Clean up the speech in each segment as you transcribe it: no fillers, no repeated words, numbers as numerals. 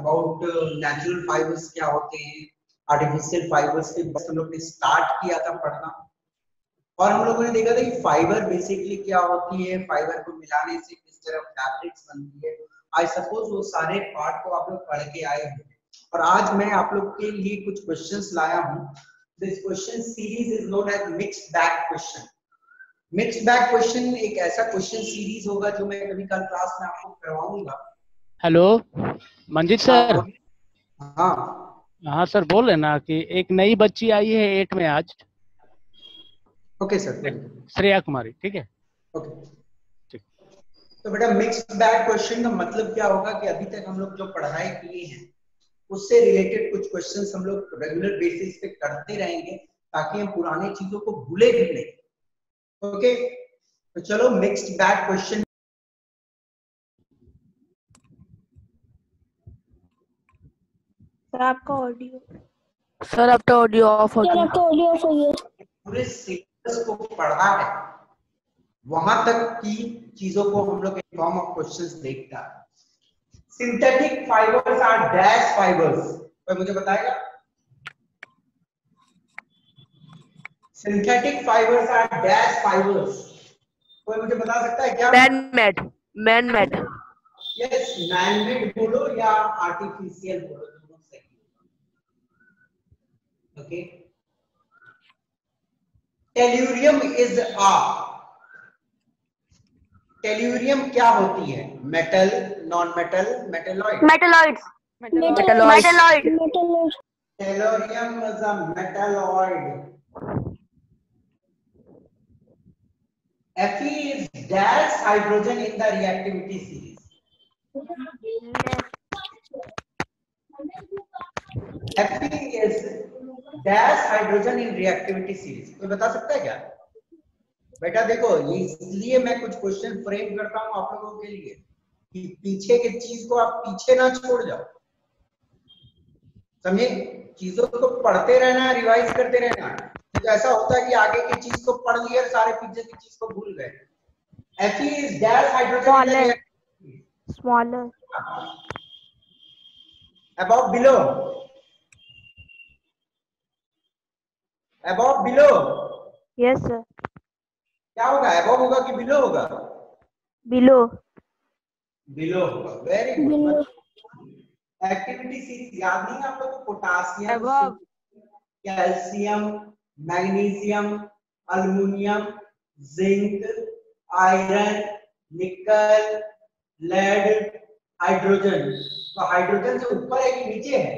About natural fibres क्या होते हैं, आर्टिफिशियल फाइबर्स के बस हम लोग ने स्टार्ट किया था पढ़ना, और हम लोगों ने देखा था कि फाइबर बेसिकली क्या होती है, फाइबर को मिलाने से किस तरह फैब्रिक्स बनती है। आई सपोज वो सारे पार्ट को आप लोग पढ़ के आए हैं, और आज मैं आप लोग के लिए कुछ क्वेश्चंस लाया हूँ। This question series is known as mixed bag question. Mixed bag question एक ऐसा क्वेश्चन सीरीज होगा जो मैं कभी कल क्लास में आपको करवाऊंगा। Hello Manjit sir. हाँ हाँ सर, बोल रहे ना कि एक नई बच्ची आई है 8 में आज। ओके सर, श्रेया कुमारी, ठीक है? ओके ठीक। तो बेटा मिक्स्ड बैग क्वेश्चन का मतलब क्या होगा कि अभी तक हम लोग जो पढ़ाई किए हैं उससे रिलेटेड कुछ क्वेश्चंस हम लोग रेगुलर बेसिस पे करते रहेंगे ताकि हम पुरानी चीजों को भूले भी नहीं। ओके, तो चलो मिक्स्ड बैग क्वेश्चन। सर आपका ऑडियो ऑफ हो गया। पूरे सिलेबस को पढ़ा है, वहां तक की चीजों को हम लोग इन फॉर्म ऑफ क्वेश्चंस देखता है। Synthetic fibres are dash fibres, कोई मुझे बताएगा? Synthetic fibres are dash fibres, कोई मुझे बता सकता है क्या? Man made. Yes, man made बोलो या आर्टिफिशियल बोलो, दोनों सही है। Okay, tellurium is a, tellurium क्या होती है? Metal, non metal, metalloid? Metalloid. Tellurium is a metalloid. Fe is dash hydrogen in the reactivity series. Fe is dash hydrogen in reactivity series. कोई बता सकता है क्या? बेटा देखो, ये इसलिए मैं कुछ क्वेश्चन फ्रेम करता हूँ आप लोगों के लिए कि पीछे के चीज को आप पीछे ना छोड़ जाओ, समझे? चीजों को पढ़ते रहना, रिवाइज करते रहना। तो ऐसा होता है कि आगे की चीज को पढ़ लिया, सारे पीछे की चीज को भूल गए। Fe is dash hydrogen smaller above below, above below। yes sir। क्या होगा, above होगा कि below होगा? below होगा। Very good. एक्टिविटी सीरीज याद नहीं है आप लोगों को? Potassium, calcium, magnesium, aluminium, zinc, iron, nickel, lead, hydrogen. तो हाइड्रोजन से ऊपर है कि नीचे है?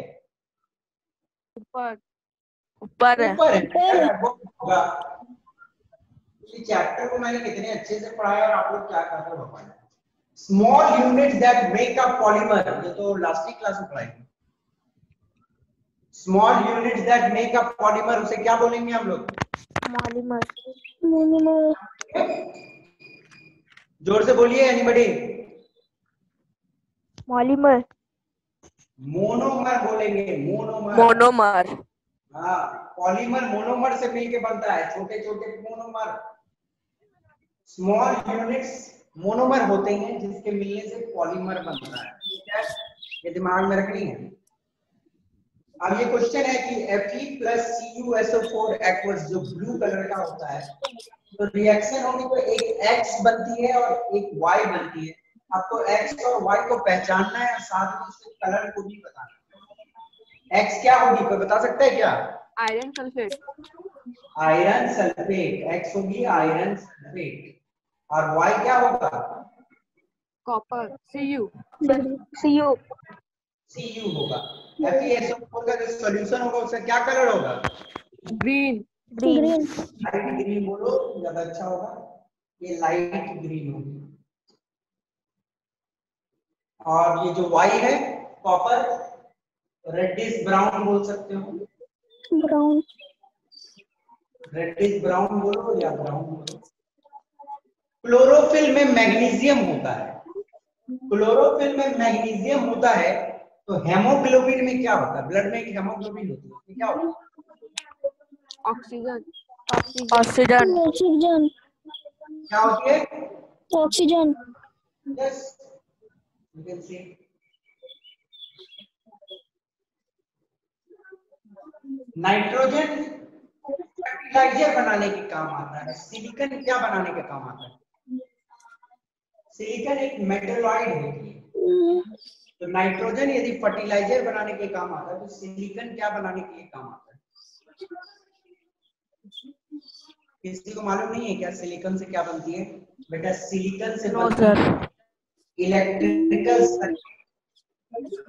ऊपर है। होगा। इस चैप्टर को मैंने कितने अच्छे से पढ़ाया और आप लोग क्या कर रहे हो? Small units that make a polymer, ये तो लास्ट क्लास में पढ़ाएंगे। Small units that make a polymer, उसे क्या बोलेंगे हम लोग? मोनोमर। जोर से बोलिए एनीबॉडी। पॉलीमर। मोनोमर बोलेंगे, मोनोमर। हाँ, पॉलीमर मोनोमर से मिलके बनता है, छोटे छोटे मोनोमर। स्मॉल यूनिट्स मोनोमर होते हैं जिसके मिलने से पॉलीमर बनता है, ठीक है? ये दिमाग में रखनी है। अब ये क्वेश्चन है कि Fe plus CuSO4 aqueous जो ब्लू कलर का होता है, तो रिएक्शन होने पर एक X बनती है और एक Y बनती है। आपको X और Y को पहचानना है और साथ में उसके कलर को भी बताना है। X क्या होगी, कोई बता सकता है क्या? Iron sulphate. Iron sulphate, X होगी आयरन सल्फेट। और Y क्या होगा? कॉपर। Cu होगा। FeSO4 का जो सॉल्यूशन होगा उसका क्या कलर होगा? ग्रीन। लाइट ग्रीन बोलो ज्यादा अच्छा होगा, ये लाइट ग्रीन होगी। और ये जो Y है कॉपर, रेडिश ब्राउन बोल सकते हो, रेडिश ब्राउन बोलो या ब्राउन बोलो। क्लोरोफिल में मैग्नीशियम होता है, क्लोरोफिल में मैग्नीशियम होता है, तो हेमोग्लोबिन में क्या होता है? ब्लड में एक हेमोग्लोबिन होती है, क्या होता है? ऑक्सीजन। क्या होती है? Oxygen. Yes, you can see. Nitrogen fertiliser बनाने के काम आता है। सिलिकॉन क्या बनाने के काम आता है? सिलिकॉन एक मेटलॉइड होती है। तो नाइट्रोजन यदि फर्टिलाइजर बनाने के काम आता है तो सिलिकॉन क्या बनाने के लिए काम आता है? किसी को मालूम नहीं है क्या सिलिकॉन से क्या बनती है? बेटा सिलिकॉन से बनती है इलेक्ट्रिकल सर्किट।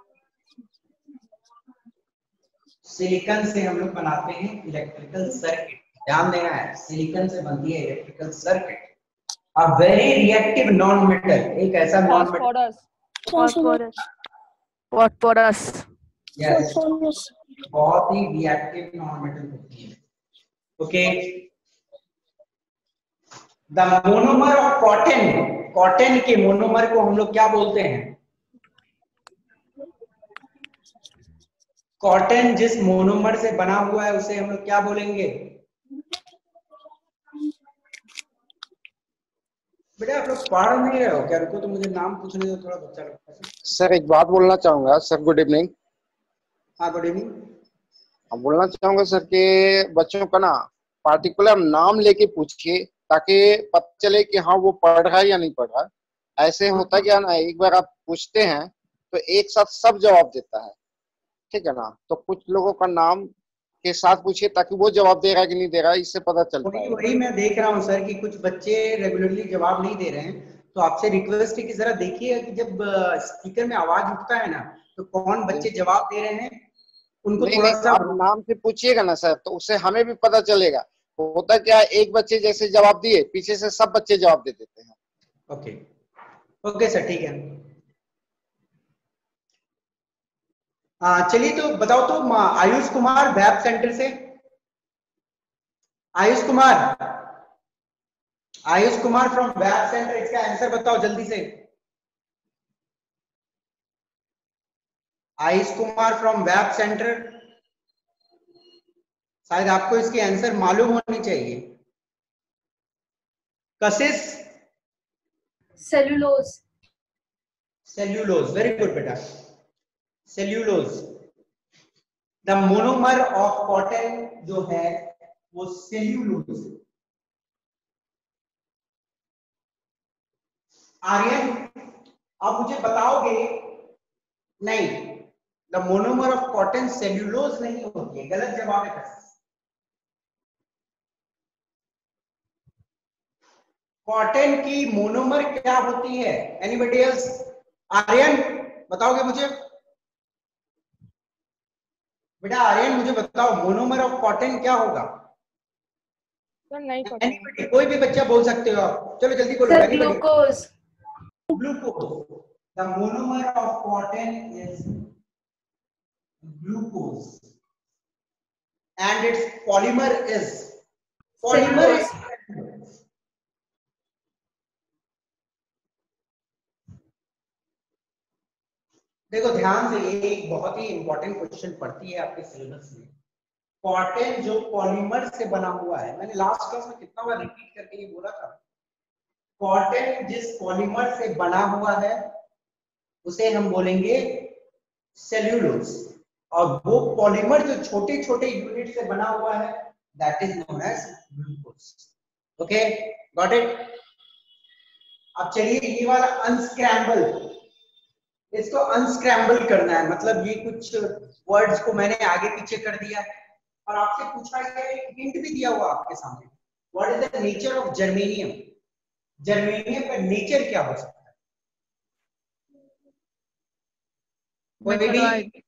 सिलिकॉन से हम लोग बनाते हैं इलेक्ट्रिकल सर्किट। ध्यान देना है, सिलिकॉन से बनती है electrical circuit. A very reactive non metal, एक ऐसा नॉन मेटल। Phosphorus. यस, बहुत ही रिएक्टिव नॉन मेटल होती है। Okay, the monomer of cotton, cotton के मोनोमर को हम लोग क्या बोलते हैं? कॉटन जिस मोनोमर से बना हुआ है उसे हम लोग क्या बोलेंगे? बेटा आप लोग पढ़ नहीं रहे हो क्या? रुको तो मुझे नाम पूछने दो थोड़ा, बच्चा लोग। सर एक बात बोलना चाहूंगा सर। Good evening. हाँ गुड इवनिंग। बोलना चाहूंगा सर कि बच्चों का ना पार्टिकुलर नाम लेके पूछिए ताकि पता चले कि हाँ वो पढ़ रहा है या नहीं पढ़ रहा है। ऐसे होता क्या ना, एक बार आप पूछते हैं तो एक साथ सब जवाब देता है, ठीक है ना। तो कुछ लोगों का नाम के साथ पूछिए ताकि वो जवाब दे रहा है कि नहीं दे रहा है, इससे पता चलता है। वही मैं देख रहा हूँ सर कि कुछ बच्चे रेगुलरली जवाब नहीं दे रहे हैं, तो आपसे रिक्वेस्ट है कि जरा देखिए कि जब स्पीकर में आवाज उठता है ना तो कौन बच्चे जवाब दे रहे हैं, उनको नहीं थोड़ा नहीं, सा आप नाम से पूछिएगा ना सर, तो उससे हमें भी पता चलेगा। होता क्या है, एक बच्चे जैसे जवाब दिए पीछे से सब बच्चे जवाब दे देते हैं। ओके ओके सर, ठीक है। चलिए तो बताओ तो आयुष कुमार वेब सेंटर से। Ayush Kumar, Ayush Kumar from web centre, इसका आंसर बताओ जल्दी से। Ayush Kumar from web centre, शायद आपको इसकी आंसर मालूम होनी चाहिए। Kashish, cellulose. Cellulose, very good बेटा, cellulose. The monomer of cotton जो है वो सेल्यूलोज। आर्यन आप मुझे बताओगे? नहीं, the monomer of cotton cellulose नहीं होती है, गलत जवाब है। कॉटन की मोनोमर क्या होती है? Anybody else? आर्यन बताओगे मुझे? बेटा आर्यन मुझे बताओ मोनोमर ऑफ कॉटन क्या होगा? नहीं पता। एनीबडी, कोई भी बच्चा बोल सकते हो आप, चलो जल्दी बोलो। Sir glucose. Glucose. The monomer of cotton is glucose and its polymer is देखो ध्यान से, ये एक बहुत ही इंपॉर्टेंट क्वेश्चन पढ़ती है आपके सिलेबस में। कॉटन जो पॉलीमर से बना हुआ है, मैंने लास्ट क्लास में कितना बार रिपीट करके ये बोला था, कॉटन जिस पॉलीमर से बना हुआ है उसे हम बोलेंगे सेल्यूलोज, और वो पॉलीमर जो छोटे छोटे यूनिट से बना हुआ है that is known as glucose. Okay, got it? अब चलिए ये वाला अनस्क्रैम्बल, इसको अनस्क्रैम्बल करना है, मतलब ये कुछ वर्ड्स को मैंने आगे पीछे कर दिया और आपसे पूछा गया, एक हिंट भी दिया हुआ आपके सामने। What is the nature of germanium? Germanium का नेचर क्या हो सकता है? Metalloid.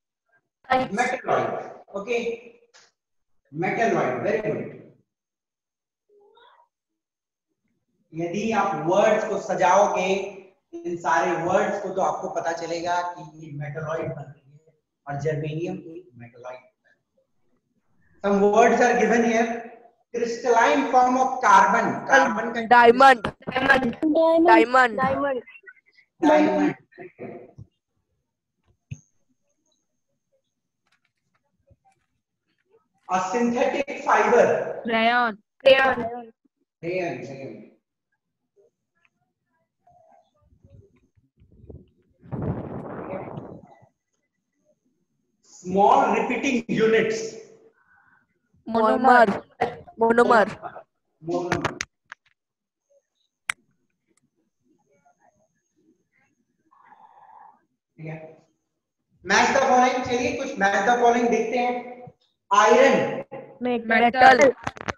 Okay, metalloid, very good. यदि आप वर्ड्स को सजाओगे इन सारे वर्ड्स को तो आपको पता चलेगा कि ये मेटलॉइड बन रही है और जर्मेनियम एक मेटलॉइड है। Some words are given here. Crystalline form of carbon. Carbon का diamond. Diamond. diamond. A synthetic fiber. Rayon. Rayon. Small repeating units. Monomer. Monomer. Monomer. ठीक है, मैच द फॉलोइंग। चलिए कुछ मैच द फॉलोइंग देखते हैं। Iron, Metal.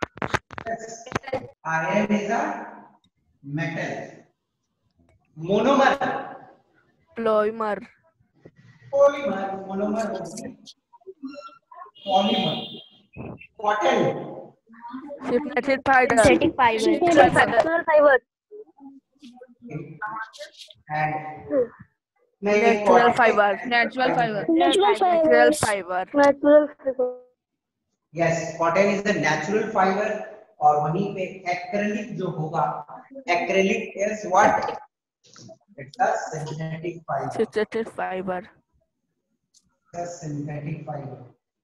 Iron is a metal. Monomer, Polymer. Polymer. Monomer polymer. Cotton, Synthetic fiber. Synthetic fiber. Natural fiber. And नहीं Natural fiber. Natural fiber. Natural fiber. Natural fiber. Yes, cotton is the natural fibre. और वहीं पे acrylic जो होगा, acrylic is what? It's a synthetic fibre. Synthetic fiber. Synthetic fibre.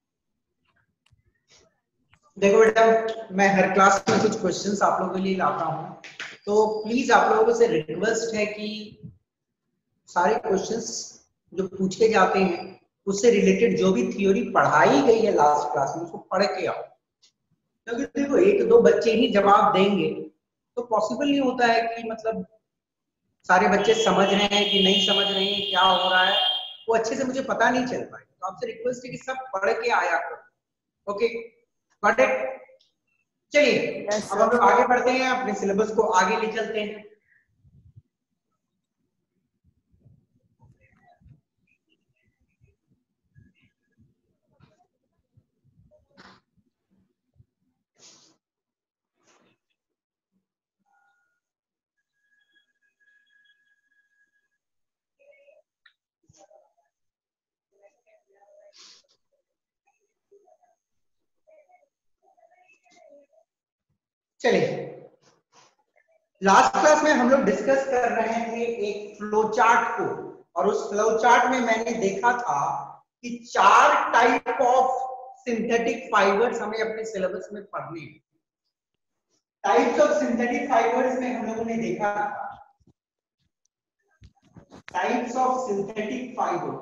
देखो बेटा, मैं हर class में कुछ क्वेश्चंस आप लोगों के लिए लाता हूँ, तो प्लीज आप लोगों से रिक्वेस्ट है कि सारे क्वेश्चंस जो पूछे जाते हैं उससे रिलेटेड जो भी थ्योरी पढ़ाई गई है लास्ट क्लास में उसको पढ़ के आओ। क्योंकि देखो एक दो बच्चे ही जवाब देंगे तो पॉसिबल नहीं होता है कि मतलब सारे बच्चे समझ रहे हैं कि नहीं समझ रहे हैं, क्या हो रहा है, वो अच्छे से मुझे पता नहीं चल पाएगा। तो आपसे रिक्वेस्ट है कि सब पढ़ के आया करो। Okay, got it? चलिए अब हम लोग आगे बढ़ते हैं, अपने सिलेबस को आगे ले चलते हैं। चलिए, लास्ट क्लास में हम लोग डिस्कस कर रहे थे एक फ्लो चार्ट को, और उस फ्लो चार्ट में मैंने देखा था कि 4 टाइप ऑफ सिंथेटिक फाइबर्स हमें अपने सिलेबस में पढ़ने हैं। टाइप्स ऑफ सिंथेटिक फाइबर्स में हम लोगों ने देखा था, types of synthetic fibre,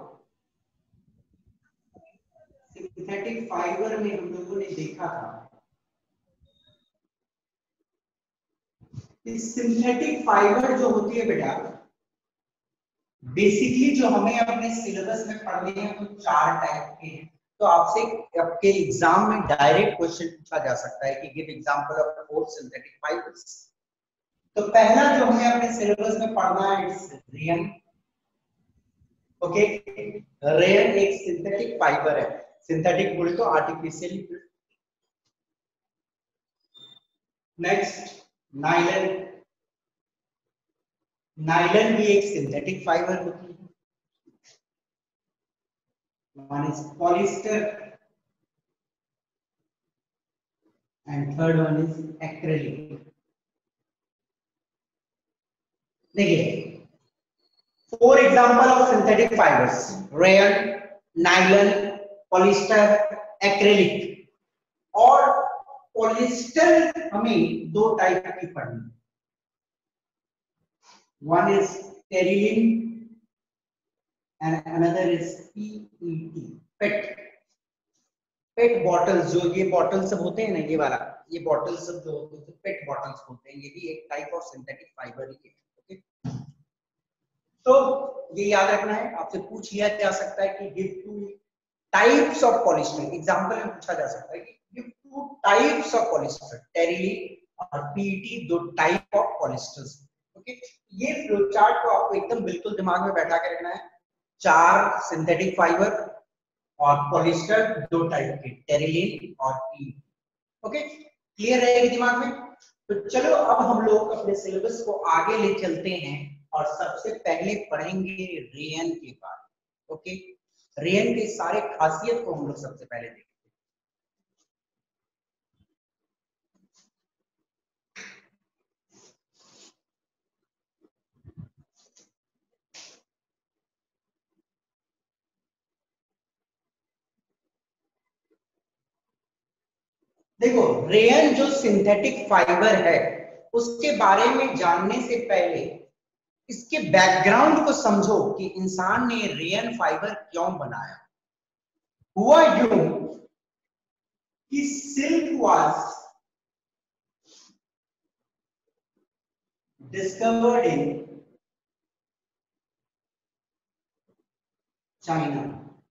synthetic fibre में हम लोगों ने देखा था सिंथेटिक फाइबर जो होती है बेटा, बेसिकली जो हमें अपने सिलेबस में पढ़ने हैं वो 4 टाइप के हैं। तो आपसे आपके एग्जाम में डायरेक्ट क्वेश्चन पूछा जा सकता है कि give example of 4 synthetic fibres. तो पहला जो हमें अपने सिलेबस में पढ़ना है इट्स रेयन। ओके, रेयन एक सिंथेटिक फाइबर है, सिंथेटिक बोले तो आर्टिफिशियली। नेक्स्ट नायलन, नायलन भी एक सिंथेटिक फाइबर होती है। One is polyester and third one is acrylic. देखिए 4 example of synthetic fibres, rayon, nylon, polyester, acrylic. और पॉलिस्टर हमें 2 टाइप की पढ़नी, one is terylene and another is PET, pet. Pet bottles, जो ये बॉटल सब होते हैं ना, ये वाला, ये बॉटल सब जो होते हैं पेट बॉटल्स होते हैं, ये भी एक टाइप ऑफ सिंथेटिक फाइबर ही है। ओके, तो ये याद रखना है। आपसे पूछ लिया जा सकता है कि give 2 types of polyester, example में पूछा जा सकता है कि give 2 types of polyester, terylene और PET, 2 type of polyesters. Okay, ये फ्लो चार्ट को आपको एकदम बिल्कुल दिमाग में बैठा के रखना है। 4 सिंथेटिक फाइबर और पॉलिस्टर 2 टाइप के, टेरिलिन और पीईटी। ओके, क्लियर रहेगी दिमाग में? तो चलो अब हम लोग अपने सिलेबस को आगे ले चलते हैं और सबसे पहले पढ़ेंगे रेयन के बारे में। ओके, रेयन के सारे खासियत को हम लोग सबसे पहले देखते हैं। देखो, रेयन जो सिंथेटिक फाइबर है उसके बारे में जानने से पहले इसके बैकग्राउंड को समझो कि इंसान ने रेयन फाइबर क्यों बनाया। हुआ यूं कि silk was discovered in China.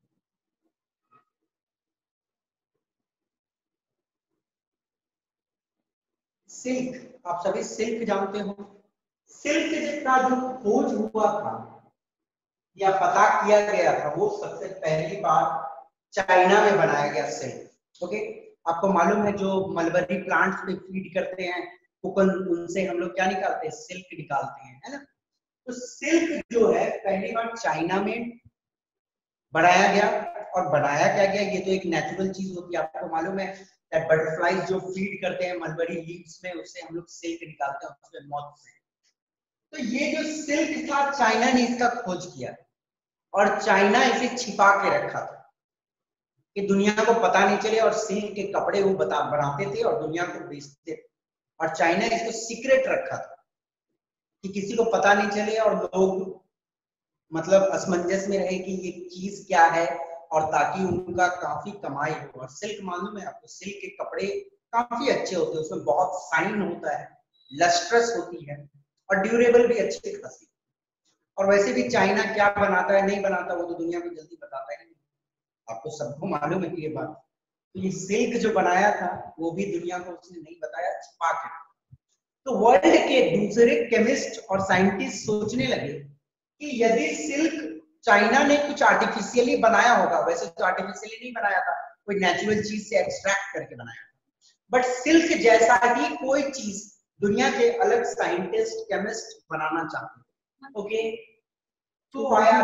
Silk, आप सभी सिल्क जानते हो। सिल्क का जो खोज हुआ था या पता किया गया था वो सबसे पहली बार चाइना में बनाया गया सिल्क। ओके, आपको मालूम है जो मलबरी प्लांट्स पे फीड करते हैं कोकन, उनसे हम लोग क्या निकालते हैं, सिल्क निकालते हैं, है ना। तो सिल्क जो है पहली बार चाइना में बनाया गया। और बनाया क्या गया, ये तो एक नेचुरल चीज होती है, आपको मालूम है बटरफ्लाईज जो फीड करते हैं मलबरी लीव्स में, उससे हम लोग सिल्क निकालते हैं उसमें मौत से। तो ये जो सिल्क था चाइना ने इसका खोज किया और चाइना इसे छिपा के रखा था कि दुनिया को पता नहीं चले, और सिल्क के कपड़े वो बनाते थे और दुनिया को बेचते थे। और चाइना इसको सीक्रेट रखा था कि किसी को पता नहीं चले और लोग मतलब असमंजस में रहे कि ये चीज क्या है, और ताकि उनका काफी कमाई हो। और सिल्क मालूम है आपको, सिल्क के कपड़े काफी अच्छे होते हैं, उसमें बहुत शाइन होता है, लस्ट्रस होती है और ड्यूरेबल भी अच्छी खासी। और वैसे भी चाइना क्या बनाता है नहीं बनाता वो तो दुनिया को जल्दी बताता है, आपको सबको मालूम है कि ये बात। तो ये सिल्क जो बनाया था वो भी दुनिया को उसने नहीं बताया, छिपा के। तो वर्ल्ड के दूसरे केमिस्ट और साइंटिस्ट सोचने लगे कि यदि सिल्क चाइना ने कुछ आर्टिफिशियली बनाया होगा, वैसे तो आर्टिफिशियली नहीं बनाया था, कोई नेचुरल चीज से एक्सट्रैक्ट करके बनाया था, बट सिल्क जैसा ही कोई चीज दुनिया के अलग साइंटिस्ट केमिस्ट बनाना चाहते थे। ओके, तो आया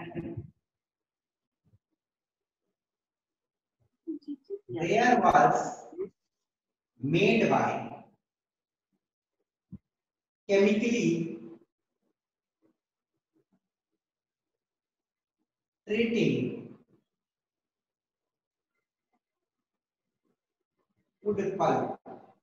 rayon was made by chemically treating wood pulp।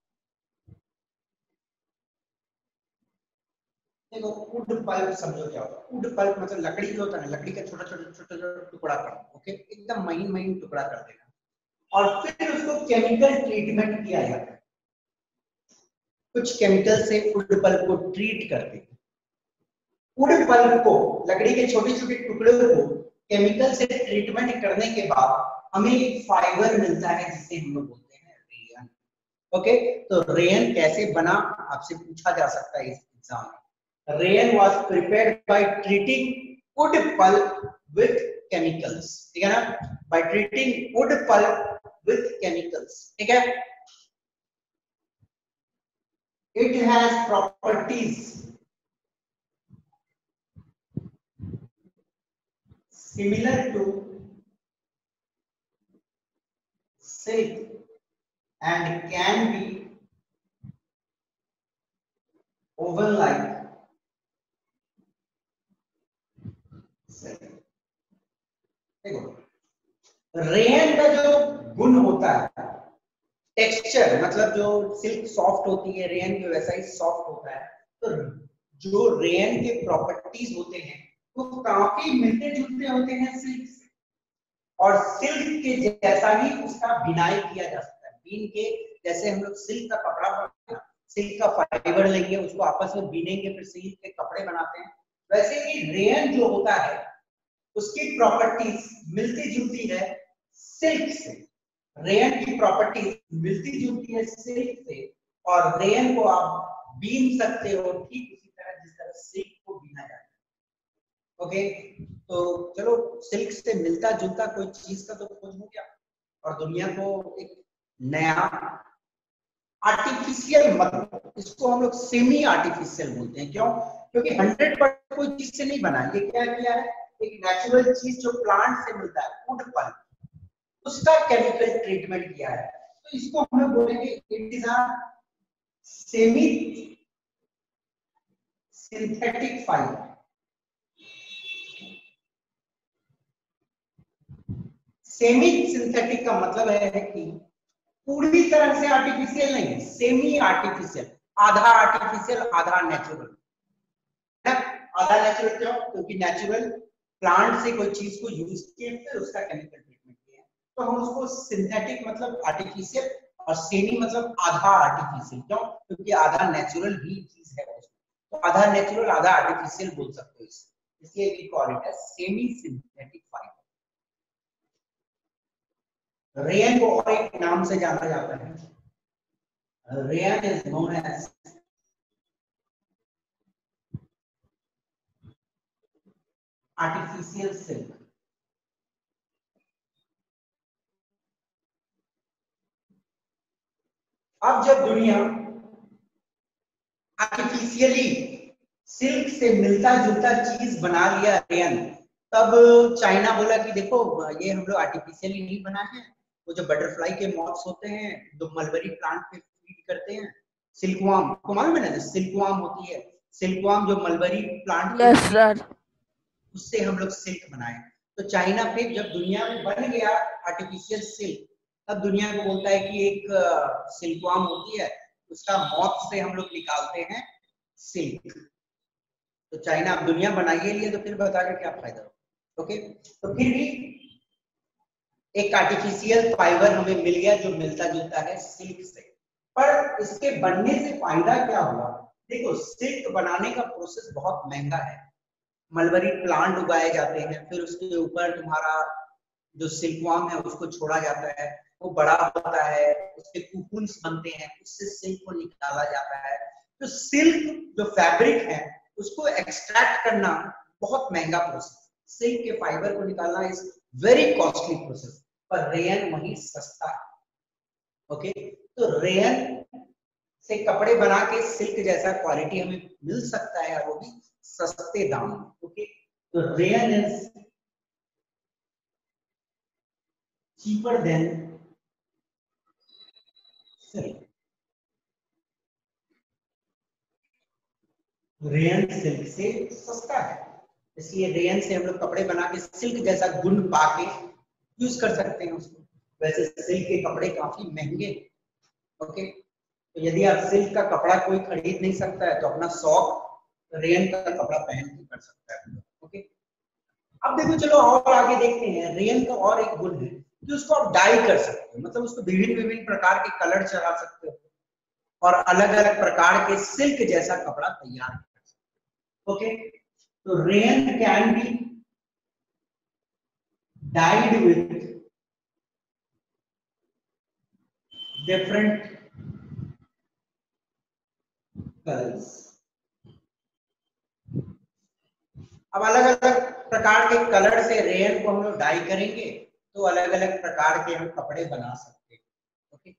देखो वुड पल्प समझो क्या होता है। वुड पल्प मतलब लकड़ी जो होता है ना, लकड़ी का छोटा छोटा टुकड़ा करना, ओके, एकदम महीन महीन टुकड़ा कर देना और फिर उसको केमिकल ट्रीटमेंट किया जाता है। कुछ केमिकल से वुड पल्प को ट्रीट करते हैं। वुड पल्प को, लकड़ी के छोटे छोटे टुकड़े को केमिकल से ट्रीटमेंट करने के बाद हमें एक फाइबर मिलता है जिसे हम लोग बोलते हैं रेयन। ओके, तो रेयन कैसे बना आपसे पूछा जा सकता है इस एग्जाम में। Rayon was prepared by treating wood pulp with chemicals, ठीक है ना, by treating wood pulp with chemicals, ठीक है। It has properties similar to silk and can be woven like देखो रेयन का जो गुण होता है, टेक्सचर मतलब जो सिल्क सॉफ्ट होती है रेयन की वैसा ही सॉफ्ट होता है। तो जो रेयन के प्रॉपर्टीज होते हैं वो काफी मिलते जुलते होते हैं सिल्क से, और सिल्क के जैसा ही उसका बिनाई किया जा सकता है। बीन के जैसे हम लोग सिल्क का कपड़ा बनाते हैं, सिल्क का फाइबर लेंगे उसको आपस में बीनेंगे फिर सिल्क के कपड़े बनाते हैं, वैसे ही रेयन जो होता है उसकी प्रॉपर्टीज मिलती जुलती है सिल्क से। रेयन की प्रॉपर्टीज मिलती जुलती है सिल्क से और रेयन को आप बीन सकते हो ठीक उसी तरह जिस तरह सिल्क को बीना जाता है। ओके, तो चलो सिल्क से मिलता जुलता कोई चीज का तो खोज हो गया और दुनिया को एक नया आर्टिफिशियल, मतलब इसको हम लोग सेमी आर्टिफिशियल बोलते हैं। क्यों? क्योंकि 100% कोई चीज से नहीं बना, ये क्या किया है, एक नेचुरल चीज जो प्लांट से मिलता है वुड पल्प, उसका केमिकल ट्रीटमेंट किया है। तो इसको हम लोग बोलेंगे it is a semi synthetic fibre. Semi synthetic का मतलब है कि पूरी तरह से आर्टिफिशियल नहीं, सेमी आर्टिफिशियल, आधा आर्टिफिशियल आधा नेचुरल। आधा नेचुरल क्यों? क्योंकि नेचुरल प्लांट से कोई चीज को यूज किए फिर उसका केमिकल ट्रीटमेंट किया, तो हम उसको सिंथेटिक मतलब आर्टिफिशियल और सेमी मतलब आधा आर्टिफिशियल। क्यों? क्योंकि आधा नेचुरल भी चीज है उसमें, तो आधा नेचुरल आधा आर्टिफिशियल बोल सकते हो इसे, इसलिए we call it as semi synthetic fibre. Rayon को और एक नाम से जाना जाता है, rayon is known as artificial silk. अब जब दुनिया आर्टिफिशियली सिल्क से मिलता जुलता चीज बना लिया रेयन, तब चाइना बोला कि देखो ये हम लोग आर्टिफिशियली नहीं बनाए हैं, वो जो बटरफ्लाई के मॉथ्स होते हैं जो मलबरी प्लांट पे फीड करते हैं, सिल्कवार्म को मालूम है ना, सिल्कवार्म होती है, सिल्कवार्म जो मलबरी प्लांट पे यस सर। उससे हम लोग सिल्क बनाए। तो चाइना पे जब दुनिया में बन गया आर्टिफिशियल सिल्क, तब दुनिया को बोलता है कि एक सिल्कवार्म होती है, उसका मॉथ से हम लोग निकालते हैं सिल्क। तो चाइना अब दुनिया बनाइए लिए तो फिर बताएगा क्या फायदा हो। ओके, तो फिर भी एक आर्टिफिशियल फाइबर हमें मिल गया जो मिलता जुलता है सिल्क से। पर इसके बनने से फायदा क्या हुआ? देखो, सिल्क बनाने का प्रोसेस बहुत महंगा है। मलबरी प्लांट उगाए जाते हैं, फिर उसके ऊपर तुम्हारा जो सिल्कवार्म है उसको छोड़ा जाता है, वो बड़ा होता है, उसके कुकुन्स बनते हैं, उससे सिल्क को निकाला जाता है। तो सिल्क जो फैब्रिक है उसको एक्सट्रैक्ट करना बहुत महंगा प्रोसेस, सिल्क के फाइबर को निकालना इज वेरी कॉस्टली प्रोसेस, पर रेयन वही सस्ता है। ओके, तो रेयन से कपड़े बना के सिल्क जैसा क्वालिटी हमें मिल सकता है, और वो भी सस्ते दाम में। ओके, तो rayon is cheaper than silk. Rayon silk से सस्ता है, इसलिए रेयन से हम लोग कपड़े बना के सिल्क जैसा गुण पा के यूज कर सकते हैं उसको। वैसे सिल्क के कपड़े काफी महंगे। ओके, तो यदि आप सिल्क का कपड़ा कोई खरीद नहीं सकता है तो अपना शौक रेयन का कपड़ा पहन के कर सकता है। ओके, अब देखो, चलो और आगे देखते हैं। रेयन का और एक गुण है कि उसको आप डाई कर सकते हो, मतलब उसको विभिन्न विभिन्न प्रकार के कलर चढ़ा सकते हो और अलग अलग प्रकार के सिल्क जैसा कपड़ा तैयार कर सकते हो। ओके, तो rayon can be dyed with different colours. अब अलग अलग प्रकार के कलर से रेयन को हम लोग डाई करेंगे तो अलग अलग प्रकार के हम कपड़े बना सकते हैं। ओके,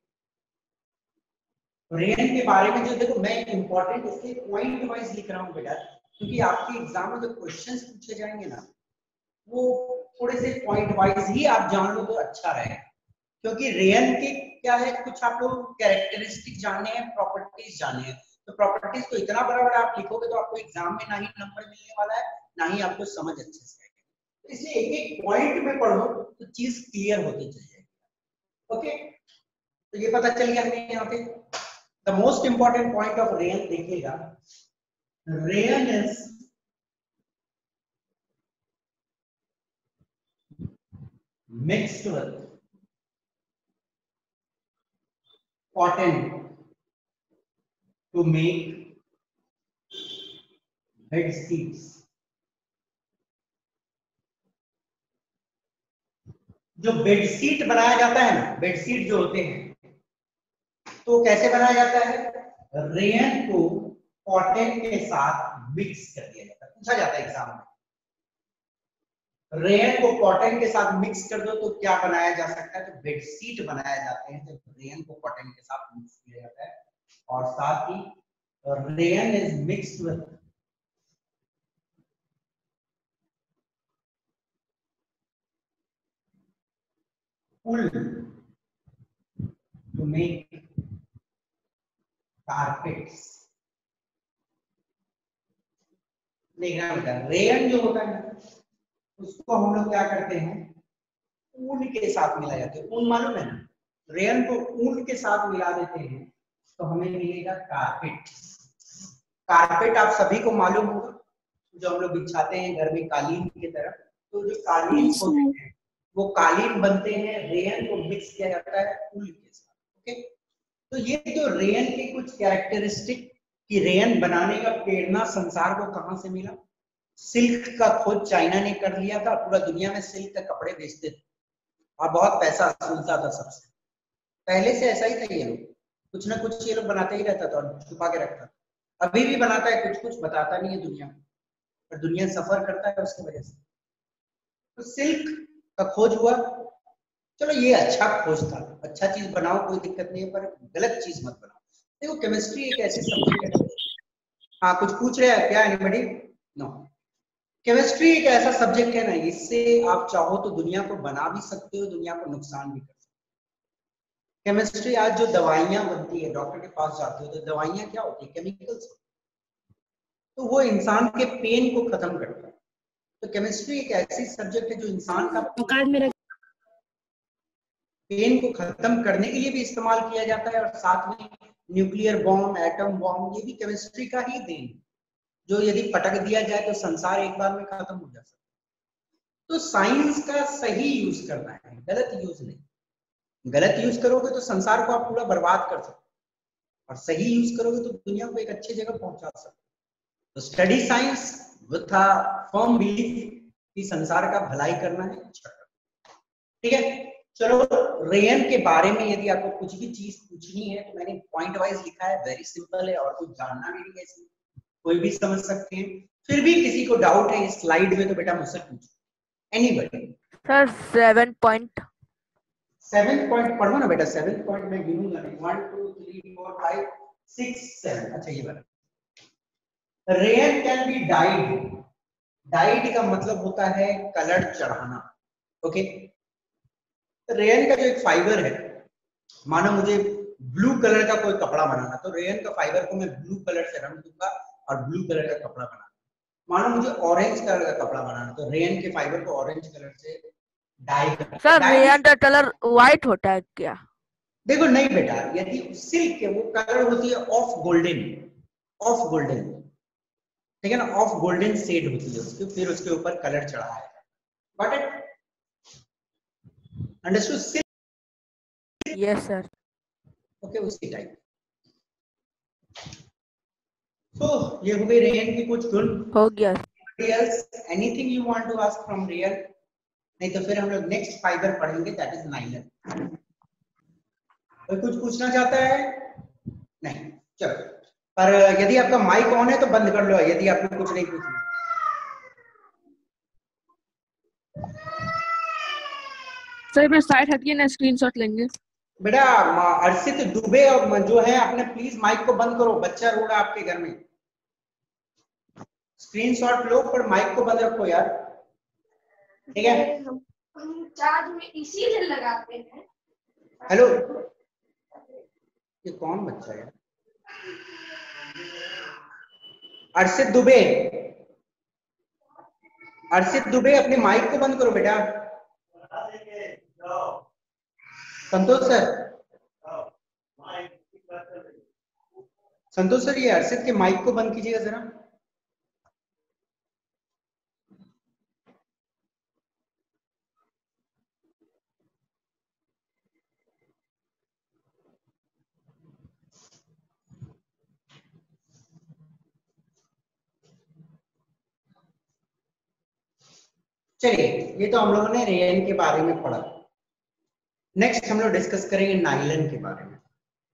रेयन के बारे में जो देखो, मैं इंपॉर्टेंट इसलिए पॉइंट वाइज लिख रहा हूँ बेटा, क्योंकि आपके एग्जाम में जो क्वेश्चंस पूछे जाएंगे ना, वो थोड़े से पॉइंट वाइज ही आप जान लो तो अच्छा रहेगा। क्योंकि रेयन के क्या है, कुछ आप लोग कैरेक्टरिस्टिक जाने हैं, प्रॉपर्टीज जाने हैं। तो प्रॉपर्टीज तो इतना बड़ा बड़ा आप लिखोगे तो आपको एग्जाम में ना ही नंबर मिलने वाला है, ना ही आपको समझ अच्छे से आएगी। तो इसलिए एक एक पॉइंट में पढ़ो तो चीज क्लियर होती चाहिए। ओके, तो ये पता चल गया हमें यहाँ पे। The most important point of rayon देखिएगा, rayon is mixed with cotton to make bed sheets। जो बेडशीट बनाया जाता है ना, बेडशीट जो होते हैं तो कैसे बनाया जाता है? रेयन को कॉटन के साथ मिक्स कर दिया जाता है। पूछा जाता है एग्जाम में, रेयन को कॉटन के साथ मिक्स कर दो तो क्या बनाया जा सकता है? तो बेडशीट बनाए जाते हैं जब रेयन को कॉटन के साथ मिक्स किया जाता है। और साथ ही rayon is mixed with wool to make carpets। देखना बेटा, रेयन जो होता है ना उसको हम लोग क्या करते हैं, ऊन के साथ मिला जाते हैं। ऊन मालूम है ना, रेयन को ऊन के साथ मिला देते हैं तो हमें मिलेगा कारपेट। कारपेट आप सभी को मालूम होगा, जो हम लोग बिछाते हैं घर में कालीन की तरह। तो जो कालीन होते हैं वो कालीन बनते हैं, रेयन को मिक्स किया जाता है ऊल के साथ। ओके, तो ये तो रेयन के कुछ कैरेक्टरिस्टिक कि रेयन बनाने का प्रेरणा संसार को कहां से मिला। सिल्क का खोज चाइना ने कर लिया था, पूरा दुनिया में सिल्क के कपड़े बेचते थे और बहुत पैसा मिलता था सबसे। पहले से ऐसा ही था, ये लोग कुछ ना कुछ ये लोग बनाते ही रहता था और छुपा के रखता था। अभी भी बनाता है, कुछ कुछ बताता नहीं है दुनिया में, पर दुनिया सफर करता है उसकी वजह से। तो सिल्क का खोज हुआ, चलो ये अच्छा खोज था, अच्छा चीज बनाओ कोई दिक्कत नहीं है, पर गलत चीज मत बनाओ। देखो केमिस्ट्री एक ऐसी सब्जेक्ट है। हाँ कुछ पूछ रहे हैं क्या एनीबॉडी? नो, केमिस्ट्री एक ऐसा सब्जेक्ट है ना, इससे आप चाहो तो दुनिया को बना भी सकते हो, दुनिया को नुकसान भी कर सकते हो। केमिस्ट्री आज जो दवाइयां बनती है, डॉक्टर के पास जाते हो तो दवाइयां क्या होती है? केमिकल्स, तो वो इंसान के पेन को खत्म करता है। तो केमिस्ट्री एक ऐसी सब्जेक्ट है जो इंसान का पेन को खत्म करने के लिए भी इस्तेमाल किया जाता है, और साथ में न्यूक्लियर बॉम्ब, एटम बॉम्ब, ये भी केमिस्ट्री का ही देन, जो यदि पटक दिया जाए तो संसार एक बार में खत्म हो जा सकता है। तो साइंस का सही यूज करना है, गलत यूज नहीं। गलत यूज करोगे तो संसार को आप पूरा बर्बाद कर सकते हो, और सही यूज करोगे तो दुनिया को एक अच्छी जगह पहुंचा सकते हो। तो study science with a firm belief कि संसार का भलाई करना है, अच्छा करना। ठीक है, चलो रेयन के बारे में यदि आपको कुछ भी चीज पूछनी है तो मैंने पॉइंट वाइज लिखा है, वेरी सिंपल है, और कुछ जानना भी नहीं है इसमें, कोई भी समझ सकते हैं। फिर भी किसी को डाउट है इस स्लाइड में तो बेटा मुझसे पूछो, एनीबॉडी। Sir 7 point. 7 पॉइंट पढ़ो ना बेटा, 7 पॉइंट मैं गिनूंगा नहीं, 1 2 3 4 5 6 7। अच्छा ये वाला, rayon can be dyed. Dyed का मतलब होता है कलर चढ़ाना। ओके, रेयन का जो एक फाइबर है, मानो मुझे ब्लू कलर का कोई कपड़ा बनाना, तो रेयन का फाइबर को मैं ब्लू कलर से रंग दूंगा और ब्लू कलर का कपड़ा बनाना। मानो मुझे ऑरेंज कलर का कपड़ा बनाना, तो रेयन के फाइबर को ऑरेंज कलर से डाई करना। सर रेयन का कलर व्हाइट होता है क्या? देखो नहीं बेटा, यदि सिल्क के वो कलर होती है ऑफ गोल्डन, ऑफ गोल्डन, ठीक है ना, ऑफ गोल्डन शेड होती है उसकी, फिर उसके ऊपर कलर चढ़ाया है। Got it? Understood? Yes sir. Okay, उसी टाइप। तो ये हो गई रेयन की कुछ गुण। हो गया। Anything you want to ask from rayon? नहीं तो फिर हम लोग नेक्स्ट फाइबर पढ़ेंगे, दैट इज नाइलन। कोई कुछ पूछना चाहता है? नहीं, चलो। पर यदि आपका माइक ऑन है तो बंद कर लो, यदि आपने कुछ नहीं पूछना। सर मैं साइड हटिए ना, स्क्रीनशॉट लेंगे। बेटा अर्षित दुबे और जो है अपने प्लीज माइक को बंद करो, बच्चा रो रहा है आपके घर में। स्क्रीनशॉट लो पर माइक को बंद रखो यार, ठीक है? हम चार्ज में इसीलिए लगाते हैं। हेलो, ये कौन बच्चा है? अर्षित दुबे, अर्षित दुबे अपने माइक को बंद करो बेटा। संतोष सर, संतोष सर ये अर्षित के माइक को बंद कीजिएगा जरा। चलिए, ये तो हम लोगों ने रेयन के बारे में पढ़ा। नेक्स्ट हम लोग डिस्कस करेंगे नाइलन के बारे में।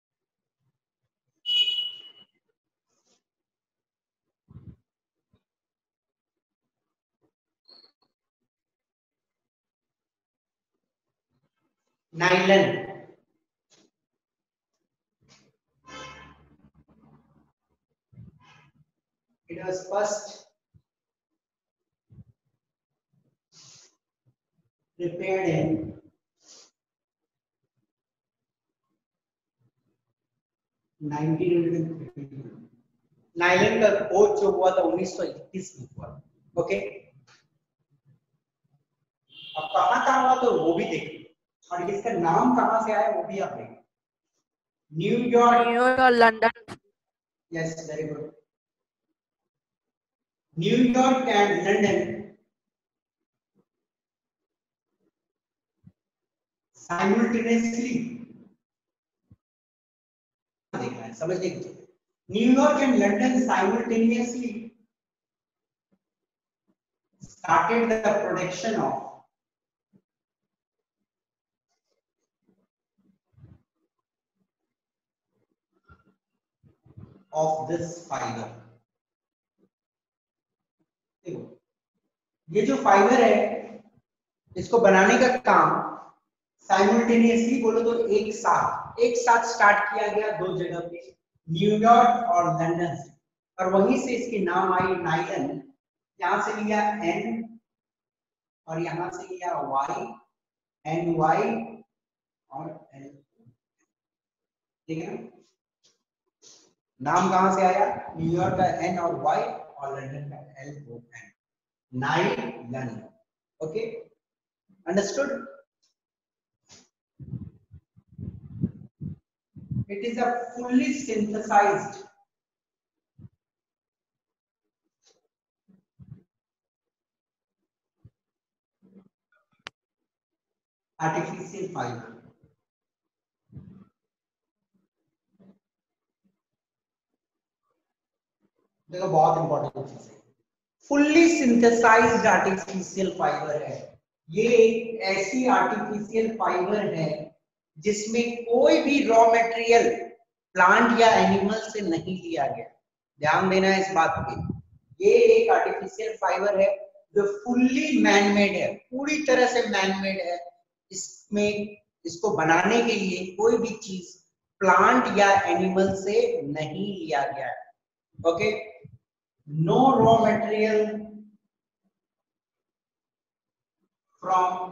Nylon it was first prepared in 1932। Nylon का खोज जो हुआ था 1931 में हुआ। ओके, अब कहाँ हुआ तो वो भी देखिए, और इसका नाम कहाँ से आया वो भी आप देखिए। New York, London. Yes very good. New York and London simultaneously देखना है, समझने की जरूरत। New York and London simultaneously started the production of this fiber। ये जो फाइबर है इसको बनाने का काम साइमल्टेनियसली बोलो तो एक साथ स्टार्ट किया गया दो जगह पे, न्यूयॉर्क और लंदन से, और वहीं से इसकी नाम आई नाइलन। यहां से लिया N और यहां से लिया Y, NY और L, ठीक है। नाम कहां से आया? न्यूयॉर्क का N और Y और लंदन का L और N, nylon. Okay, understood? It is a fully synthesized artificial fiber। देखो बहुत इंपॉर्टेंट चीज है, फुल्ली सिंथेसाइज्ड आर्टिफिशियल फाइबर है। ये एक ऐसी आर्टिफिशियल फाइबर है जिसमें कोई भी रॉ मटेरियल प्लांट या एनिमल से नहीं लिया गया। ध्यान देना है इस बात पे। ये एक आर्टिफिशियल फाइबर है जो फुल्ली मैनमेड है, पूरी तरह से मैनमेड है। इसमें इसको बनाने के लिए कोई भी चीज प्लांट या एनिमल से नहीं लिया गया है। Okay, no raw material from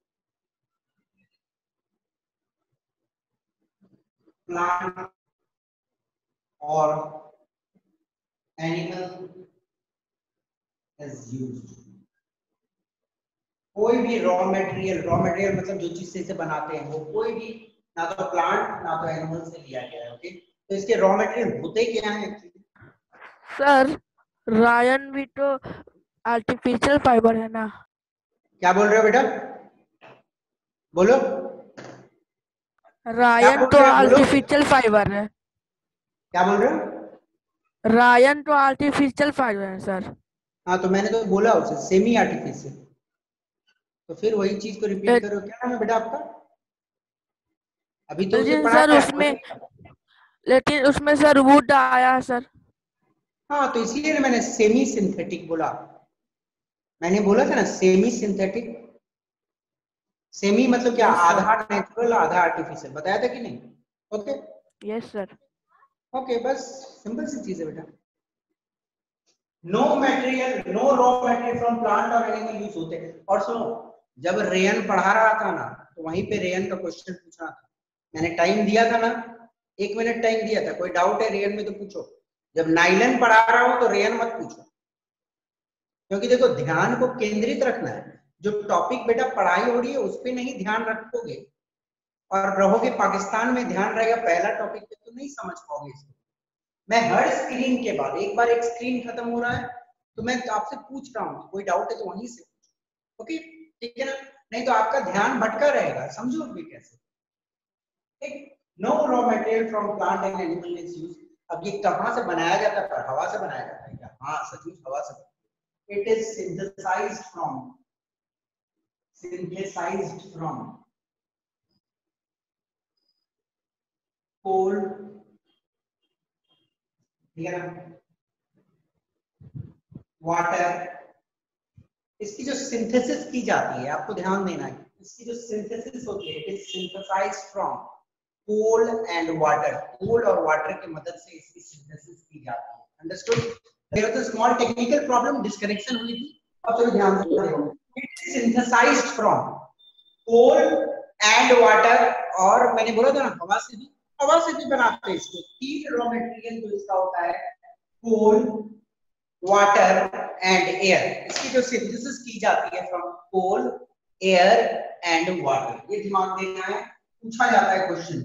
plant और एनिमल इज यूज्ड। कोई भी रॉ मटेरियल मतलब जो चीज से इसे बनाते हैं वो कोई भी ना तो प्लांट ना तो एनिमल से लिया गया है। ओके, तो इसके रॉ मटेरियल होते क्या है एक्चुअली? सर रायन भी तो आर्टिफिशियल फाइबर है ना? क्या बोल रहे हो बेटा? बोलो। रायन तो आर्टिफिशियल फाइबर है। क्या बोल रहे हो? रायन तो आर्टिफिशियल फाइबर है सर। हाँ, तो मैंने तो बोला उसे सेमी आर्टिफिशियल, तो फिर वही चीज को रिपीट करो। क्या नाम है बेटा आपका? अभी तो उसे लेकिन पढ़ा सर है उसमें सर वुड आया है सर। हाँ, तो इसलिए मैंने सेमी सिंथेटिक बोला। मैंने बोला था ना सेमी सिंथेटिक। सेमी मतलब क्या? आधा नेचुरल आधा आर्टिफिशियल, बताया था कि नहीं? Okay, yes sir. ओके, बस सिंपल सी चीज है बेटा। No raw material from plant और एनिमल यूज होते हैं। और सुनो, जब रेयन पढ़ा रहा था ना तो वहीं पे रेयन का क्वेश्चन पूछना था। मैंने टाइम दिया था ना, 1 मिनट टाइम दिया था। कोई डाउट है रेयन में तो पूछो। जब नाइलन पढ़ा रहा हो तो रेयन मत पूछो, क्योंकि देखो ध्यान को केंद्रित रखना है। जो टॉपिक बेटा पढ़ाई हो रही है उस पर नहीं ध्यान रखोगे और रहोगे पाकिस्तान में, ध्यान रहेगा पहला टॉपिक पे, तो नहीं समझ पाओगे इसको। मैं हर स्क्रीन के बाद, एक बार एक स्क्रीन खत्म हो रहा है तो मैं आपसे पूछ रहा हूँ, कोई डाउट है तो वहीं से पूछो। ओके, ठीक है ना? नहीं तो आपका ध्यान भटका रहेगा, समझो भी कैसे। No raw material from plant and animal is used. अब ये कहां से बनाया जाता है? हवा से बनाया जाता है क्या? हाँ, सचमुच हवा से। It is synthesised from coal, ठीक है ना, वाटर। इसकी जो सिंथेसिस की जाती है, आपको ध्यान देना है, इसकी जो सिंथेसिस होती है, it is synthesised from coal and water. Coal और वाटर की मदद से इसकी सिंथेसिस की जाती है। Understood? There was a small technical problem, disconnection हुई थी। अब चलो ध्यान से देखो। It is synthesised from coal and water, और मैंने बोला था ना हवा से भी बनाते हैं इसको। 3 रॉ मटेरियल जो इसका होता है, कोल, वाटर एंड एयर। इसकी जो सिंथेसिस की जाती है from coal, air and water. ये दिमाग देना है, पूछा जाता है क्वेश्चन।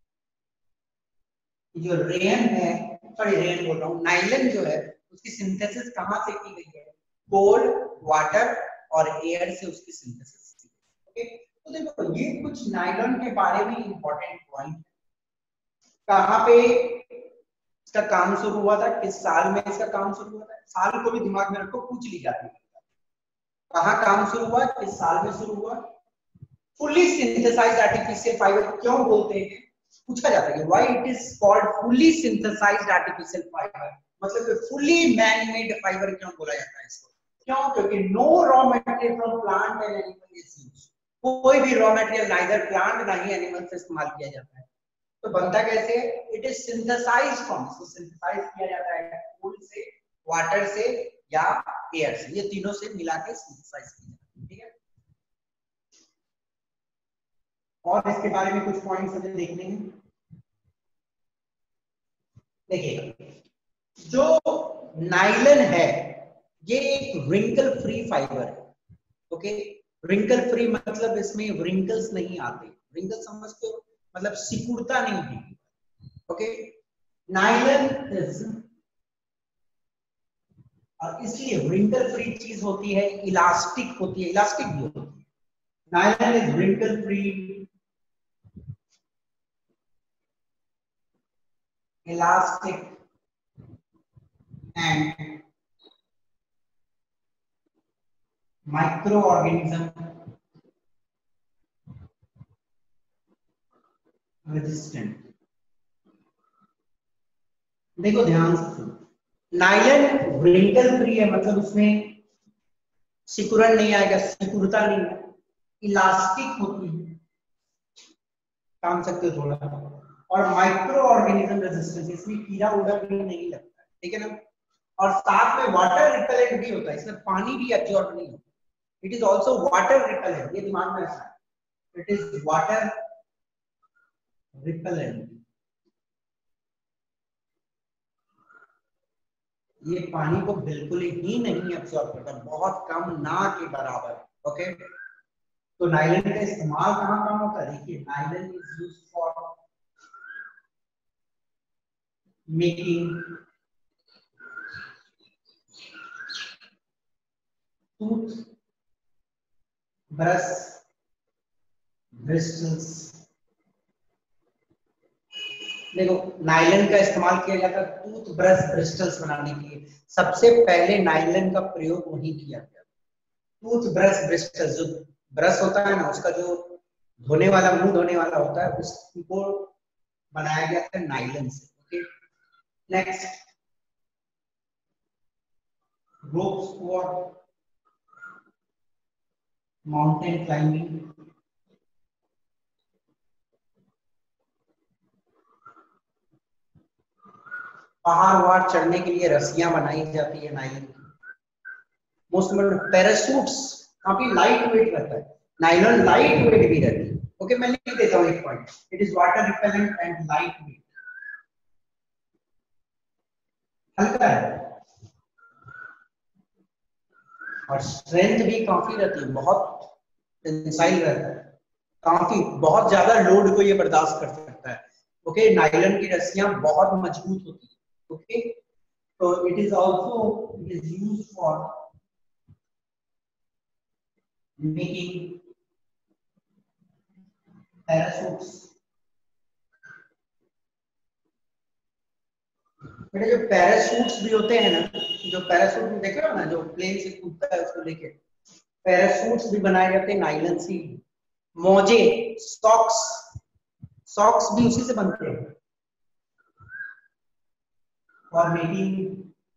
जो रेयन है, सॉरी रेयन बोल रहा हूँ, नाइलन जो है उसकी सिंथेसिस कहां से की गई है? कोल, वाटर और एयर से उसकी सिंथेसिस की गई। ओके, तो देखो ये कुछ नायलॉन के बारे में इंपॉर्टेंट पॉइंट है। कहाँ पे इसका काम शुरू हुआ था, किस साल में इसका काम शुरू हुआ था, साल को भी दिमाग में रखो, पूछ ली जाती है। कहाँ काम शुरू हुआ, किस साल में शुरू हुआ। फुल्ली सिंथेसाइज्ड आर्टिफिशियल फाइबर क्यों बोलते हैं, पूछा जाता है why it is called fully synthesised artificial fibre, मतलब फुल्ली मैन मेड फाइबर क्यों बोला जाता है इसको, क्यों, क्योंकि no raw material from plant and animal is used, कोई भी रॉ मटेरियल नाइदर प्लांट ना ही एनिमल से इस्तेमाल किया जाता है। तो बनता कैसे, इट इज सिंथेसाइज्ड फ्रॉम, इसको सिंथेसाइज किया जाता है फूड से, वाटर से या एयर से, ये तीनों से मिला के सिंथेसाइज किया जाता है। ठीक है, और इसके बारे में कुछ पॉइंट्स हमें देखने हैं। देखिए जो नाइलन है ये एक रिंकल फ्री फाइबर है। ओके, रिंकल फ्री मतलब इसमें रिंकल्स नहीं आते, रिंकल समझते हो, मतलब सिकुड़ता नहीं है। ओके, नाइलन इज, और इसलिए रिंकल फ्री चीज होती है, इलास्टिक होती है, इलास्टिक भी होती है। Nylon is wrinkle free, elastic and microorganism resistant। देखो ध्यान से, नायलन रिंकल फ्री है मतलब उसमें सिकुड़न नहीं आएगा, सिकुड़ता नहीं है, इलास्टिक होती है, काम सकते हो थोड़ा, और माइक्रो ऑर्गेनिज्म रेजिस्टेंस, इसमें कीड़ा उड़ा भी नहीं लगता है। ठीक है ना, और साथ में वाटर रिपेलेंट भी होता है, इसमें पानी भी एब्जॉर्ब नहीं होता। It is also water repellent, ये दिमाग में रखना है, इट इज वाटर रिपेलेंट, ये पानी को बिल्कुल ही नहीं एब्जॉर्ब करता, बहुत कम, ना के बराबर। ओके, तो नायलन का इस्तेमाल कहाँ कहाँ होता है, देखिए nylon is used for making tooth brush bristles। देखो नायलन का इस्तेमाल किया जाता है टूथ ब्रश ब्रिस्टल्स बनाने के लिए, सबसे पहले नायलन का प्रयोग वहीं किया गया। टूथ ब्रश ब्रिस्टल्स, जो ब्रश होता है ना उसका जो धोने वाला, मुंह धोने वाला होता है, उसको बनाया गया था नायलन से। Okay, next, ropes for mountain climbing, पहाड़ वहाड़ चढ़ने के लिए रस्सियां बनाई जाती है नायलन की। मोस्ट इम्पोर्टेंट, पैराशूट्स काफी लाइट वेट रहता है, नायलॉन लाइट वेट भी रहती है। ओके, मैं लिख देता हूँ एक point, it is water repellent and light weight, हल्का है और स्ट्रेंथ भी काफी रहती है, बहुत टेंसाइल रहता है, काफी बहुत ज्यादा लोड को ये बर्दाश्त कर सकता है। ओके, नायलॉन की रस्सियां बहुत मजबूत होती है। ओके, तो it is also used for making parachutes. बेटा जो पैराशूट्स भी होते हैं ना, जो पैराशूट देखे हो ना, जो प्लेन से कूदता है उसको लेके, पैराशूट्स भी बनाए जाते हैं नायलन से। मोजे, सॉक्स, सॉक्स भी उसी से बनते हैं। और मेकिंग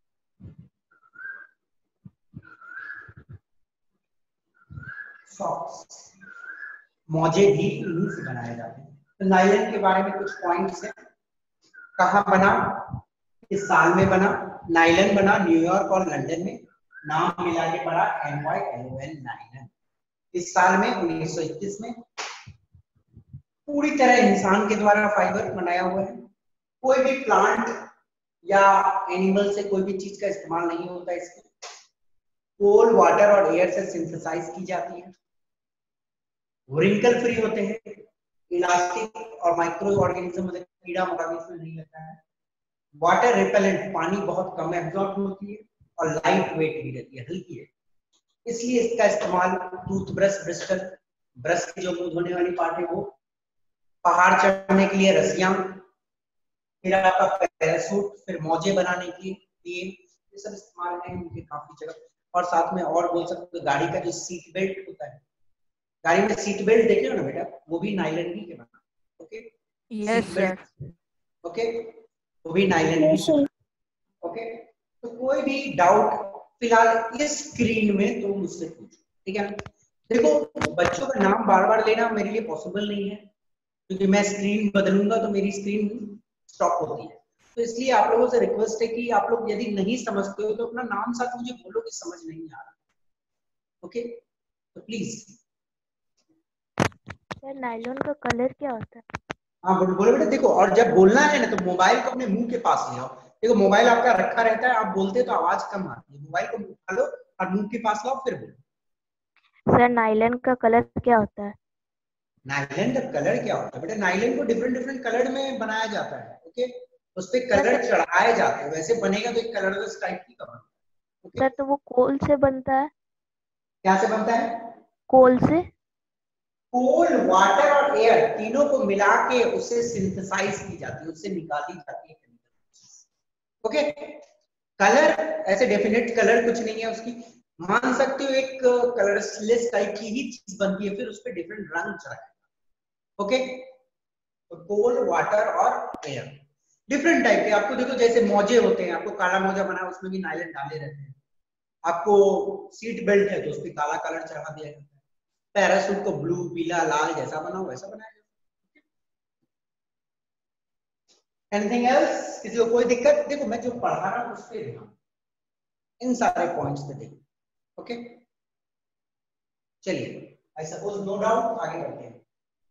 सॉक्स, मोजे भी इन्हीं से बनाए जाते हैं। तो नायलन के बारे में कुछ पॉइंट्स हैं, कहाँ बना, किस साल में बना। नायलन बना न्यूयॉर्क और लंदन में, नाम मिला के पड़ा NYLON नायलन। इस साल में 1921 में। पूरी तरह इंसान के द्वारा फाइबर बनाया हुआ है, कोई भी प्लांट या एनिमल से कोई भी चीज का इस्तेमाल नहीं होता, इसमें कोल, वाटर और एयर से सिंथेसाइज की जाती है, रिंकल फ्री होते हैं, इलास्टिक और माइक्रो ऑर्गेनिज्म मतलब कीड़ा मकोड़ा इसमें नहीं लगता है, वाटर रिपेलेंट, पानी बहुत कम एब्जॉर्ब होती है और लाइट वेट भी रहती है, हल्की है, इसलिए इसका इस्तेमाल टूथब्रश ब्रिस्टल ब्रश की जो मुंह धोने वाली पार्ट है वो, पहाड़ चढ़ने के लिए रस्सियां, फिर आपका पैराशूट, फिर मौजे बनाने के लिए, ये सब इस्तेमाल है इनके काफी जगह। और साथ में और बोल सकते हो गाड़ी का जो सीट बेल्ट होता है, गाड़ी में सीट बेल्ट देखे हो ना बेटा, वो भी नायलॉन ही के बना। Okay yes seat sir. Belt, okay वो भी नायलॉन ही के बना। ओके तो कोई भी डाउट फिलहाल इस स्क्रीन में तो मुझसे पूछो, ठीक है। देखो बच्चों का नाम बार बार लेना मेरे लिए पॉसिबल नहीं है, क्योंकि मैं स्क्रीन बदलूंगा तो मेरी स्क्रीन स्टॉप होती है। तो इसलिए आप लोगों से रिक्वेस्ट है कि आप लोग यदि नहीं समझते हो तो अपना नाम साथ मुझे बोलो कि समझ नहीं आ रहा। ओके तो प्लीज। सर नायलॉन का कलर क्या होता है? हाँ बोलो बेटा। देखो और जब बोलना है ना तो मोबाइल को अपने मुंह के पास ले आओ। देखो मोबाइल आपका रखा रहता है, आप बोलते तो आवाज कम आती है, मोबाइल को उठा लो और मुंह के पास लाओ फिर बोलो। सर नायलॉन का कलर क्या होता है? नायलॉन का कलर क्या होता है बेटा? नायलॉन को डिफरेंट डिफरेंट कलर में बनाया जाता है। ओके उस पे कलर चढ़ाए जाते हैं, वैसे बनेगा तो एक कलरलेस टाइप की कवर। सर तो वो कोल से बनता है? क्या से बनता है? कोल से। कोल, वाटर और एयर तीनों को मिला के उसे सिंथेसाइज की जाती है, उससे निकाली जाती है केमिकल। ओके कलर ऐसे डेफिनेट कलर कुछ नहीं है उसकी, मान सकते हो एक कलरलेस टाइप की ही चीज बनती है, फिर उस पे डिफरेंट रंग चढ़ाया। ओके तो कोल, वाटर और एयर डिफरेंट टाइप के। आपको देखो जैसे मौजे होते हैं, आपको काला मौजा बना उसमें भी नायलॉन डाले रहते हैं, आपको सीट बेल्ट है तो उस पर काला कलर चढ़ा दिया जाता है, पैराशूट को ब्लू पीला लाल जैसा बनाओ वैसा बनाया जाता है। Anything else? किसी को कोई दिक्कत? देखो मैं जो पढ़ा रहा हूं उस पे ध्यान, इन सारे पॉइंट्स पे देखो। ओके चलिए आई सपोज नो डाउट, आगे बढ़ते हैं।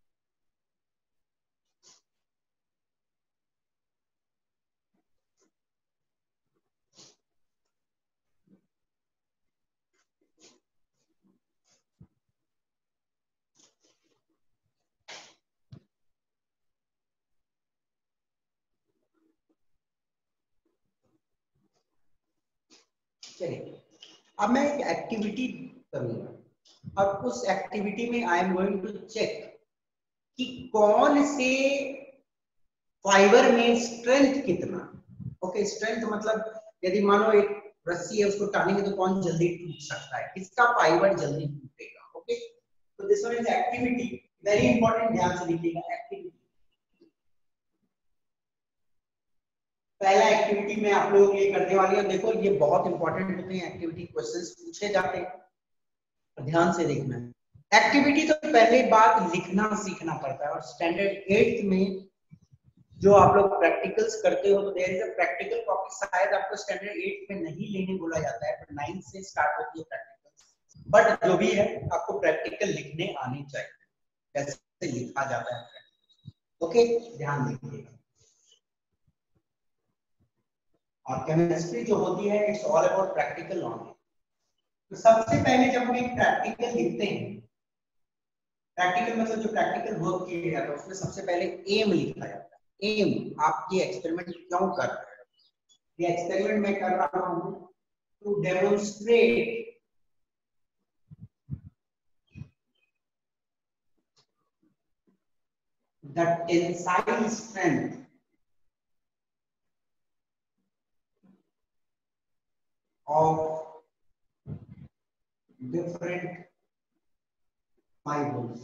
चलिए अब मैं एक एक्टिविटी करूंगा, अब उस एक्टिविटी में I am going to check कि कौन से फाइबर में स्ट्रेंथ कितना। ओके स्ट्रेंथ मतलब यदि मानो एक रस्सी है उसको टानेंगे तो कौन जल्दी टूट सकता है, किसका फाइबर जल्दी टूटेगा। ओके तो this one is activity, very important, ध्यान से लिखिएगा एक्टिविटी। पहला एक्टिविटी मैं आप लोगों के लिए करने वाली हूं, देखो ये बहुत इंपॉर्टेंट होते हैं एक्टिविटी, क्वेश्चंस पूछे जाते हैं, ध्यान से देखना है। एक्टिविटी तो पहले बात लिखना सीखना पड़ता है, और स्टैंडर्ड 8th में जो आप लोग प्रैक्टिकल्स करते हो तो there is a practical copy, शायद आपको स्टैंडर्ड 8 में नहीं लेने बोला जाता है, पर 9 से स्टार्ट होती है प्रैक्टिकल्स। बट जो भी है आपको प्रैक्टिकल लिखने आनी चाहिए, कैसे लिखा जाता है। ओके ध्यान दीजिएगा। और केमिस्ट्री जो होती है it's all about practical knowledge. तो सबसे पहले जब हम एक प्रैक्टिकल लिखते हैं, प्रैक्टिकल मतलब जो प्रैक्टिकल वर्क किया जाता है उसमें सबसे पहले एम लिखा जाता है। एम, आप ये एक्सपेरिमेंट क्यों कर रहे हो? ये एक्सपेरिमेंट मैं कर रहा हूं to demonstrate the tensile strength of different fibers.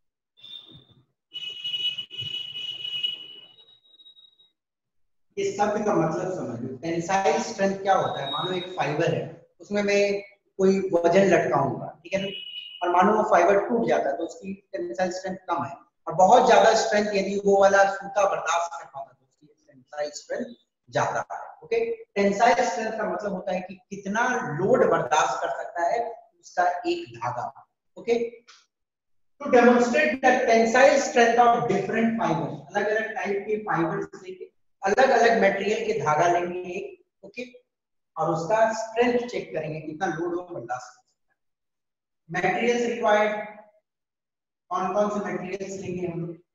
इस शब्द का मतलब समझो, टेंसाइल स्ट्रेंथ क्या होता है? मानो एक फाइबर है, उसमें मैं कोई वजन लटकाऊंगा, ठीक है ना, और मानो वो फाइबर टूट जाता है तो उसकी टेंसाइल स्ट्रेंथ कम है, और बहुत ज्यादा स्ट्रेंथ यदि वो वाला सूता बर्दाश्त कर पाता तो उसकी टेंसाइल स्ट्रेंथ ज्यादा है। ओके टेंसाइल स्ट्रेंथ का मतलब होता है कि कितना लोड बर्दाश्त कर सकता है उसका एक धागा। Okay to demonstrate the tensile strength of different fibres, अलग अलग टाइप के फाइबर्स लेके अलग अलग मटेरियल के धागा लेंगे एक, ओके और उसका स्ट्रेंथ चेक करेंगे कितना लोड वो बर्दाश्त कर सकता है। मटेरियल्स रिक्वायर्ड, कौन कौन से मटेरियल्स लेंगे हम लोग?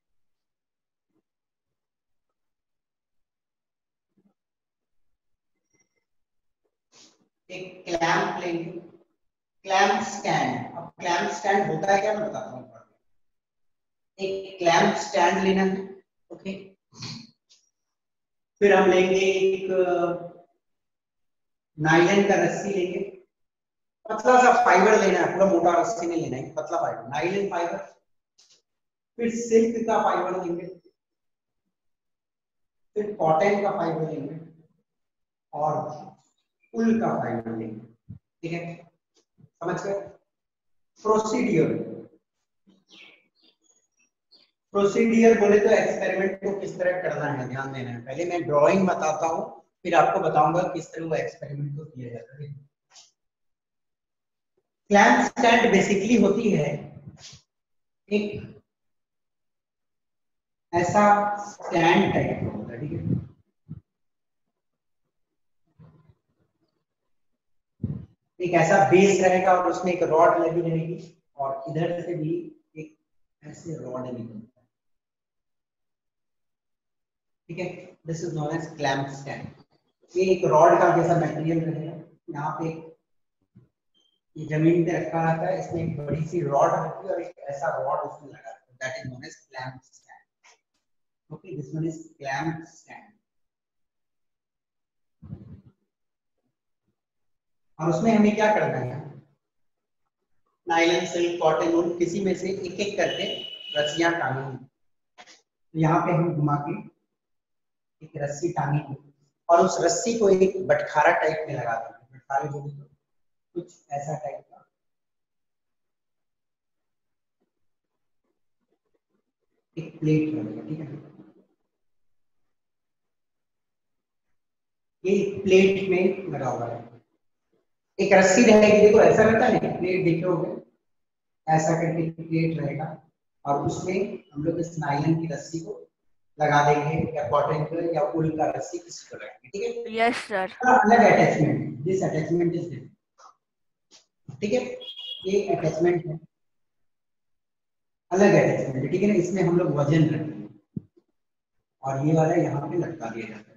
एक क्लैंप लेंगे, क्लैंप स्टैंड। अब क्लैंप स्टैंड होता है क्या मैं बताता हूँ। एक क्लैंप स्टैंड लेना है। ओके, फिर हम लेंगे एक नायलॉन का रस्सी लेंगे, पतला सा फाइबर लेना है, पूरा मोटा रस्सी नहीं लेना है, पतला फाइबर, नायलॉन फाइबर। फिर सिल्क का फाइबर लेंगे, फिर कॉटन का फाइबर लेंगे और उल का फाइबर लेंगे। ठीक है, समझ गए? प्रोसीडियर बोले तो एक्सपेरिमेंट को किस तरह करना है ध्यान देना है। पहले मैं ड्राइंग बताता हूँ, फिर आपको बताऊंगा किस तरह वो एक्सपेरिमेंट को किया जाता है। क्लैंप स्टैंड बेसिकली होती है एक ऐसा स्टैंड टाइप का होता है। ठीक है, एक ऐसा बेस रहेगा और उसमें एक रॉड लगी रहेगी और इधर से भी एक ऐसे रॉड निकलता है। ठीक है, this is known as clamp stand. ये एक रॉड का जैसा मटेरियल रहेगा, यहाँ पे ये जमीन पे रखा रहता है, इसमें एक बड़ी सी रॉड रहती है और एक ऐसा रॉड उसमें लगा रहता है, that is known as clamp stand. Okay, this one is clamp stand. और उसमें हमें क्या करना है, नायलॉन, सिल्क, कॉटन, वूल, किसी में से एक एक करके रस्सियां टांगेंगे। तो यहाँ पे हम घुमा के एक रस्सी टांगेंगे और उस रस्सी को एक बटखारा टाइप में लगा देंगे। बटखारे जो तो कुछ ऐसा टाइप का एक प्लेट रहेगा। ठीक है, ये प्लेट में लगा हुआ है, एक रस्सी रहेगी, देखो ऐसा रहता है ना, प्लेट देखे होगे, ऐसा करके प्लेट रहेगा और उसमें हम लोग इस नायलॉन की रस्सी को लगा देंगे या कॉटन को या उल का रस्सी किसी को लगाएंगे। ठीक है, यस सर। अलग attachment, this attachment is different. ठीक है, ये अटैचमेंट है, अलग अटैचमेंट है। ठीक है ना, इसमें हम लोग वजन रखेंगे और ये वाला यहाँ पे लटका दिया जाता है।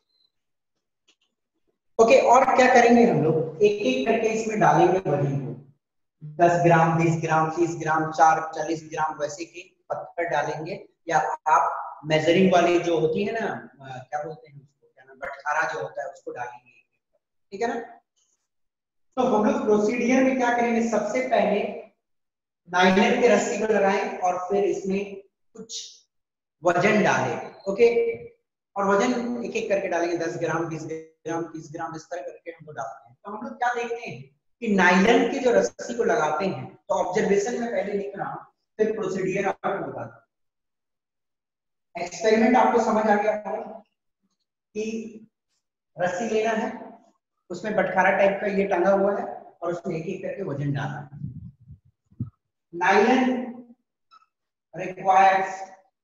ओके, और क्या करेंगे हम लोग, एक एक करके इसमें डालेंगे वजन को, 10 ग्राम, 20 ग्राम, 30 ग्राम, 40 ग्राम वैसे के पत्थर डालेंगे, या आप मेजरिंग वाली जो होती है ना, क्या बोलते हैं उसको, क्या नाम, बटखारा जो होता है, उसको डालेंगे। ठीक है ना, तो हम लोग प्रोसीडियर में क्या करेंगे, सबसे पहले नायलॉन की रस्सी को लगाएं और फिर इसमें कुछ वजन डालें। ओके, और वजन एक एक करके डालेंगे, 10 ग्राम, 20 ग्राम, 30 ग्राम, इस तरह करके हम लोग डालते हैं। तो हम लोग क्या देखते हैं कि नायलॉन की जो रस्सी को लगाते हैं, तो ऑब्जर्वेशन में पहले लिख रहा हूं, फिर प्रोसीडियर आपको बताता हूं। एक्सपेरिमेंट आपको समझ आ गया होगा कि रस्सी लेना है, उसमें बटखारा टाइप का ये टंगा हुआ है और उसमें एक एक करके वजन डालना है। Nylon requires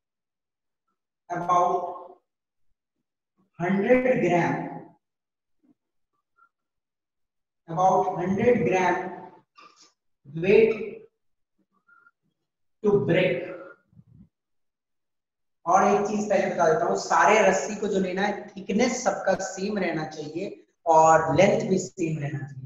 about 100 gram, weight to break। और एक चीज पहले बता देता हूँ, सारे रस्सी को जो लेना है, थिकनेस सबका सेम रहना चाहिए और लेंथ भी सेम रहना चाहिए।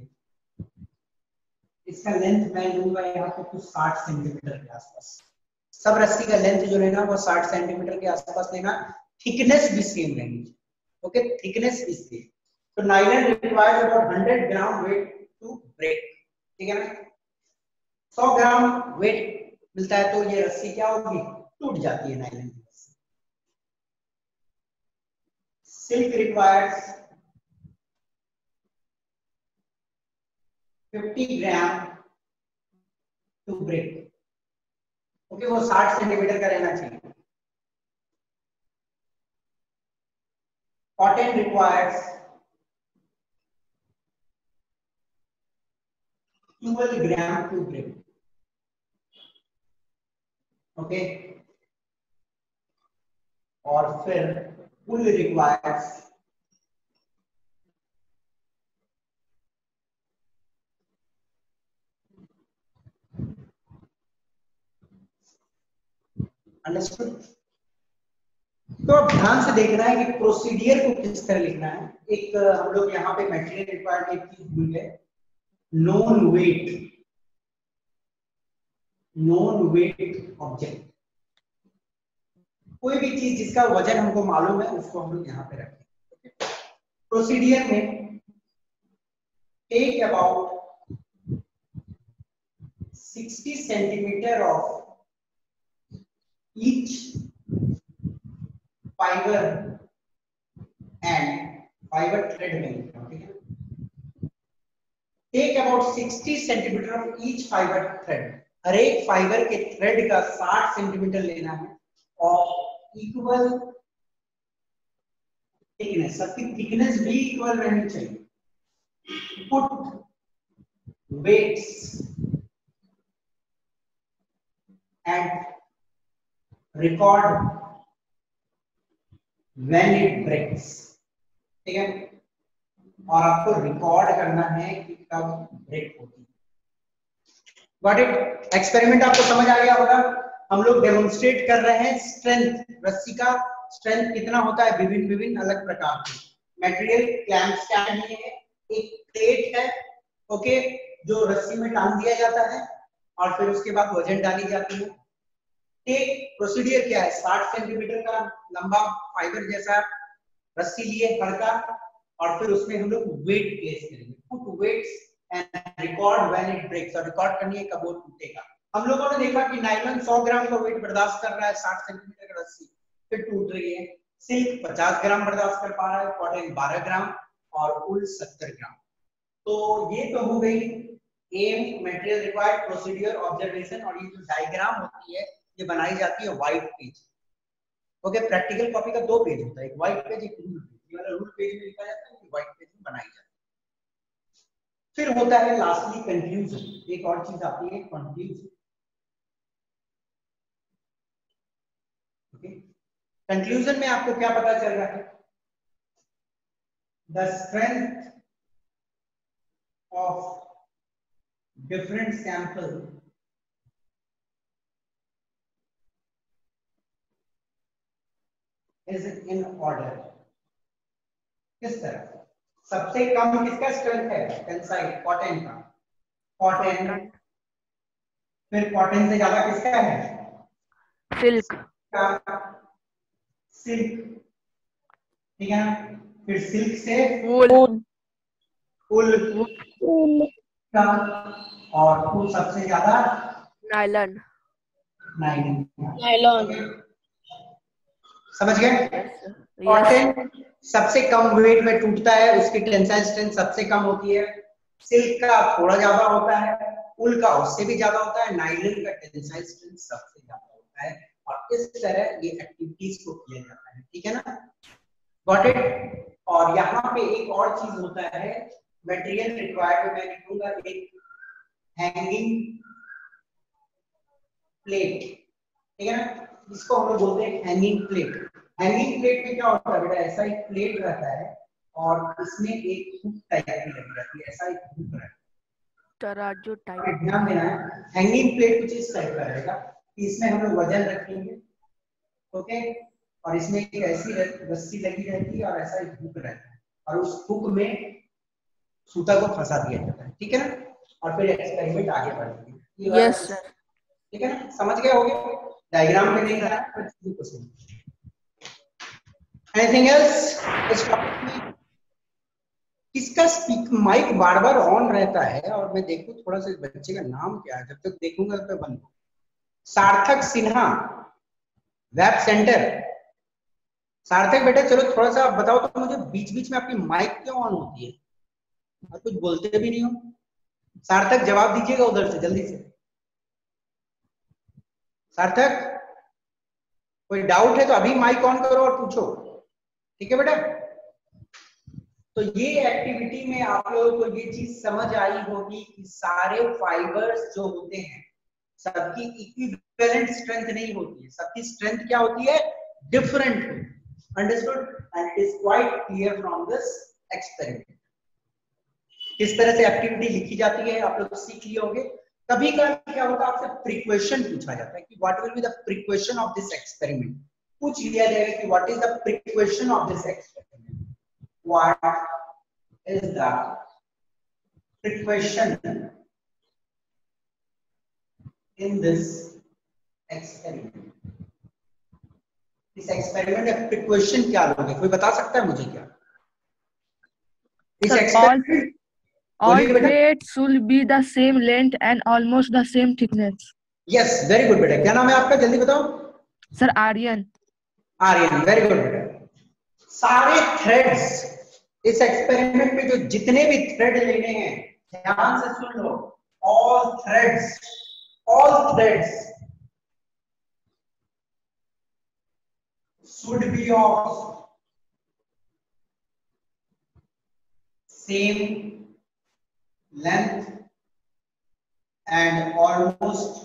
इसका लेंथ मैं लूंगा यहाँ पे कुछ 60 सेंटीमीटर के आसपास। सब रस्सी का लेंथ जो लेना वो 60 सेंटीमीटर के आसपास लेना, थिकनेस भी सेम रहनी चाहिए। ओके, थिकनेस भी सेम। तो nylon requires about 100 gram weight to break. ठीक है ना, 100 ग्राम वेट मिलता है तो ये रस्सी क्या होगी, टूट जाती है नायलॉन की रस्सी। Silk requires 50 gram to break. Okay, वो 60 सेंटीमीटर का रहना चाहिए। Cotton requires 12 gram to break. Okay, और फिर उल रिक्वायर्स 100। तो अब ध्यान से देखना है कि प्रोसीडियर को किस तरह लिखना है। एक हम लोग यहाँ पे मटेरियल रिक्वायर्ड एक चीज भूल गए, नॉन वेट ऑब्जेक्ट। कोई भी चीज जिसका वजन हमको मालूम है उसको हम लोग यहाँ पे रखें। प्रोसीडियर में take about 60 centimetre of each fibre and fibre thread में लिखा, ठीक है। Take about 60 centimetre of each fibre thread, हर एक फाइबर के थ्रेड का 60 सेंटीमीटर लेना है और इक्वल थिकनेस, सबकी थिकनेस भी इक्वल रहनी चाहिए। Put weights and record when it breaks, ठीक है। और आपको रिकॉर्ड करना है कि कब ब्रेक होती है। Got it? एक्सपेरिमेंट आपको समझ आ गया होगा। हम लोग डेमोन्स्ट्रेट कर रहे हैं स्ट्रेंथ, रस्सी का स्ट्रेंथ कितना होता है विभिन्न विभिन्न अलग प्रकार के। मटेरियल क्लैंप स्टैंड में है, एक प्लेट है, ओके, जो रस्सी में टांग दिया जाता है और फिर उसके बाद वजन डाली जाती है। एक प्रोसीडियर क्या है, 60 सेंटीमीटर का लंबा फाइबर जैसा रस्सी लिए हर का, और फिर उसमें हम लोग वेट प्लेस करेंगे। Put weights and record when it breaks, और रिकॉर्ड करनी है कब वो टूटेगा। हम लोगों ने देखा कि नायलॉन 100 ग्राम का वेट बर्दाश्त कर रहा है, 60 सेंटीमीटर का रस्सी फिर टूट रही है। सिल्क 50 ग्राम बर्दाश्त कर पा रहा है, कॉटन 12 ग्राम और उल 70 ग्राम। तो ये तो हो गई aim, material required, procedure, observation. और ये जो डायग्राम होती है ये बनाई जाती है white page, okay. Practical copy का 2 पेज होता है, एक व्हाइट पेज एक रूल पेज। ये वाला रूल पेज में लिखा जाता है, व्हाइट पेज में बनाई जाती है। फिर होता है लास्टली कंक्लूजन। एक और चीज आती है कंक्लूजन, ओके। कंक्लूजन में आपको क्या पता चल रहा है? The strength of different sample is in order. किस तरह? सबसे कम किसका स्ट्रेंथ है? टेंसाइल, कॉटन का, कॉटन। फिर कॉटन से ज्यादा किसका है? सिल्क का, सिल्क, ठीक है ना। फिर सिल्क से वूल उल का, और उल सबसे ज्यादा नायलॉन नायलॉन। समझ गए? कॉटन सबसे कम वेट में टूटता है, उसकी टेंसाइल स्ट्रेंथ सबसे कम होती है। सिल्क का थोड़ा ज्यादा होता है, उल का उससे भी ज्यादा होता है, नायलॉन का टेंसाइल स्ट्रेंथ सबसे ज्यादा होता है। और इस तरह ये एक्टिविटीज को किया जाता है, ठीक है ना। Got it? और यहाँ पे एक और चीज होता है, मटेरियल रिक्वायर्ड, मैं लिखूंगा एक हैंगिंग प्लेट, ठीक है ना, जिसको हम लोग बोलते हैं हैंगिंग प्लेट। हैंगिंग प्लेट में क्या होता है बेटा, ऐसा एक प्लेट रहता है और इसमें एक हुक टाइप की लगी रहती है, ऐसा एक हुक रहता है, तराजू टाइप। ध्यान देना है। हैंगिंग प्लेट कुछ इस टाइप का रहेगा कि इसमें हम लोग वजन रखेंगे, ओके, और इसमें एक ऐसी रस्सी लगी रहती है और ऐसा एक हुक रहता है, और उस हुक में सूता को फंसा दिया जाता है, ठीक है ना। और फिर एक्सपेरिमेंट आगे बढ़ती है। यस सर, ठीक है ना, समझ गए होगे? डायग्राम पे नहीं रहा पर चीजों को समझ। एनीथिंग एल्स इस टॉपिक में? किसका स्पीक माइक बार बार ऑन रहता है? और मैं देखूं थोड़ा सा बच्चे का नाम क्या है, जब तक देखूंगा तब बंद। सार्थक सिन्हा, वेब सेंटर। सार्थक बेटा चलो थोड़ा सा बताओ तो मुझे, बीच बीच में आपकी माइक क्यों ऑन होती है और कुछ बोलते भी नहीं हो? सार्थक जवाब दीजिएगा उधर से जल्दी से। सार्थक, कोई डाउट है तो अभी माइक ऑन करो और पूछो, ठीक है बेटा। तो ये एक्टिविटी में आप लोगों को ये चीज समझ आई होगी कि सारे फाइबर्स जो होते हैं सबकी इक्विवेलेंट स्ट्रेंथ नहीं होती है, सबकी स्ट्रेंथ क्या होती है? Different. Understood? And it is quite clear from this experiment. किस तरह से एक्टिविटी लिखी जाती है आप लोग सीख लिए होंगे। कभी कभी क्या होता है, आपसे प्रीक्वेश्चन पूछा जाता है कि what will be the precaution of this experiment. पूछ लिया जाएगा कि what is the precaution of this experiment, what is the precaution in this experiment. इस एक्सपेरिमेंट में क्वेश्चन क्या लोगे, कोई बता सकता है मुझे क्या? इस experiment all threads should be the same length and almost the same thickness. Yes, very good बेटा। क्या नाम है आपका, जल्दी बताओ। Sir Aryan. Aryan, very good बेटा। सारे थ्रेड्स इस एक्सपेरिमेंट में जो जितने भी थ्रेड लेने हैं, ध्यान से सुन लो, all threads should be of same length and almost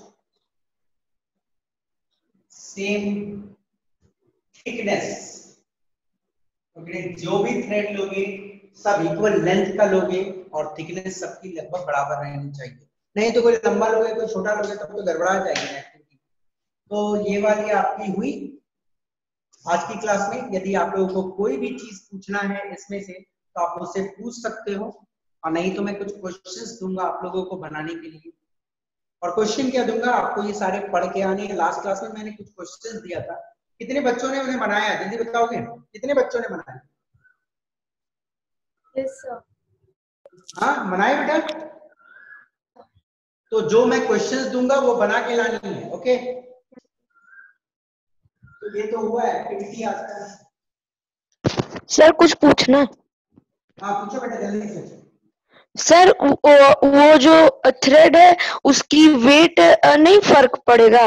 same thickness। Okay, जो भी थ्रेड लोगे सब इक्वल लेंथ का लोगे और थिकनेस सबकी लगभग बराबर रहनी चाहिए, नहीं तो कोई लंबा लोगे कोई छोटा लोगे तब तो गड़बड़ा जाएगी एक्टिविटी। तो ये वाली आपकी हुई आज की क्लास में। यदि आप लोगों को कोई भी चीज पूछना है इसमें से तो आप मुझसे पूछ सकते हो, और नहीं तो मैं कुछ क्वेश्चंस दूंगा आप लोगों को बनाने के लिए। और क्वेश्चन क्या दूंगा आपको, ये सारे पढ़ के आने हैं। लास्ट क्लास में मैंने कुछ क्वेश्चंस दिया था, कितने बच्चों ने उन्हें बनाया, जल्दी बताओगे कितने बच्चों ने बनाया? Yes sir. हाँ बनाए बेटा। तो जो मैं क्वेश्चंस दूंगा वो बना के लानी है, ओके। तो ये तो हुआ एक्टिविटी आज का। सर कुछ पूछना। हाँ पूछो बेटा, जल्दी से। सर वो जो थ्रेड है उसकी वेट नहीं फर्क पड़ेगा?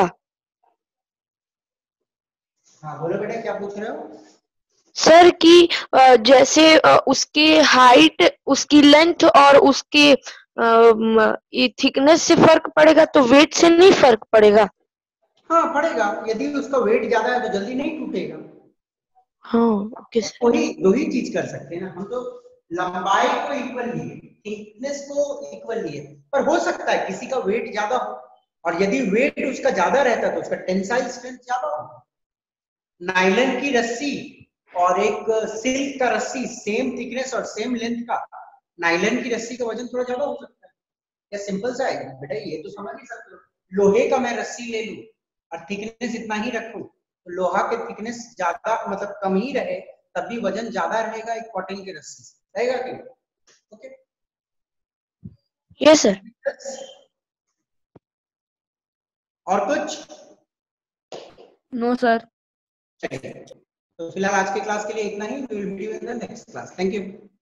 हाँ बोलो बेटा, क्या पूछ रहे हो? सर कि जैसे उसकी हाइट, उसकी लेंथ और उसके थिकनेस से फर्क पड़ेगा तो वेट से नहीं फर्क पड़ेगा? हाँ पड़ेगा, यदि उसका वेट ज्यादा है तो जल्दी नहीं टूटेगा। हाँ ओके सर। वही चीज कर सकते हैं ना हम, तो लंबाई को इक्वल लिए, थिकनेस को इक्वल लिए, पर हो सकता है किसी का वेट ज्यादा हो, और यदि वेट उसका ज्यादा रहता तो उसका टेंसाइल स्ट्रेंथ ज्यादा हो। नायलॉन की रस्सी और एक सिल्क का रस्सी सेम थिकनेस और सेम लेंथ का, नायलॉन की रस्सी का वजन थोड़ा ज्यादा हो सकता है। क्या सिंपल सा है बेटा, ये तो समझ नहीं सकते हो। लोहे का मैं रस्सी ले लूं और थिकनेस इतना ही रखूं तो लोहा के थिकनेस ज्यादा मतलब कम ही रहे तब भी वजन ज्यादा रहेगा एक कॉटन की रस्सी से, रहेगा कि? Okay yes sir. और कुछ? No sir. चलिए, तो फिलहाल आज के क्लास के लिए इतना ही। We will meet you in the next class. Thank you.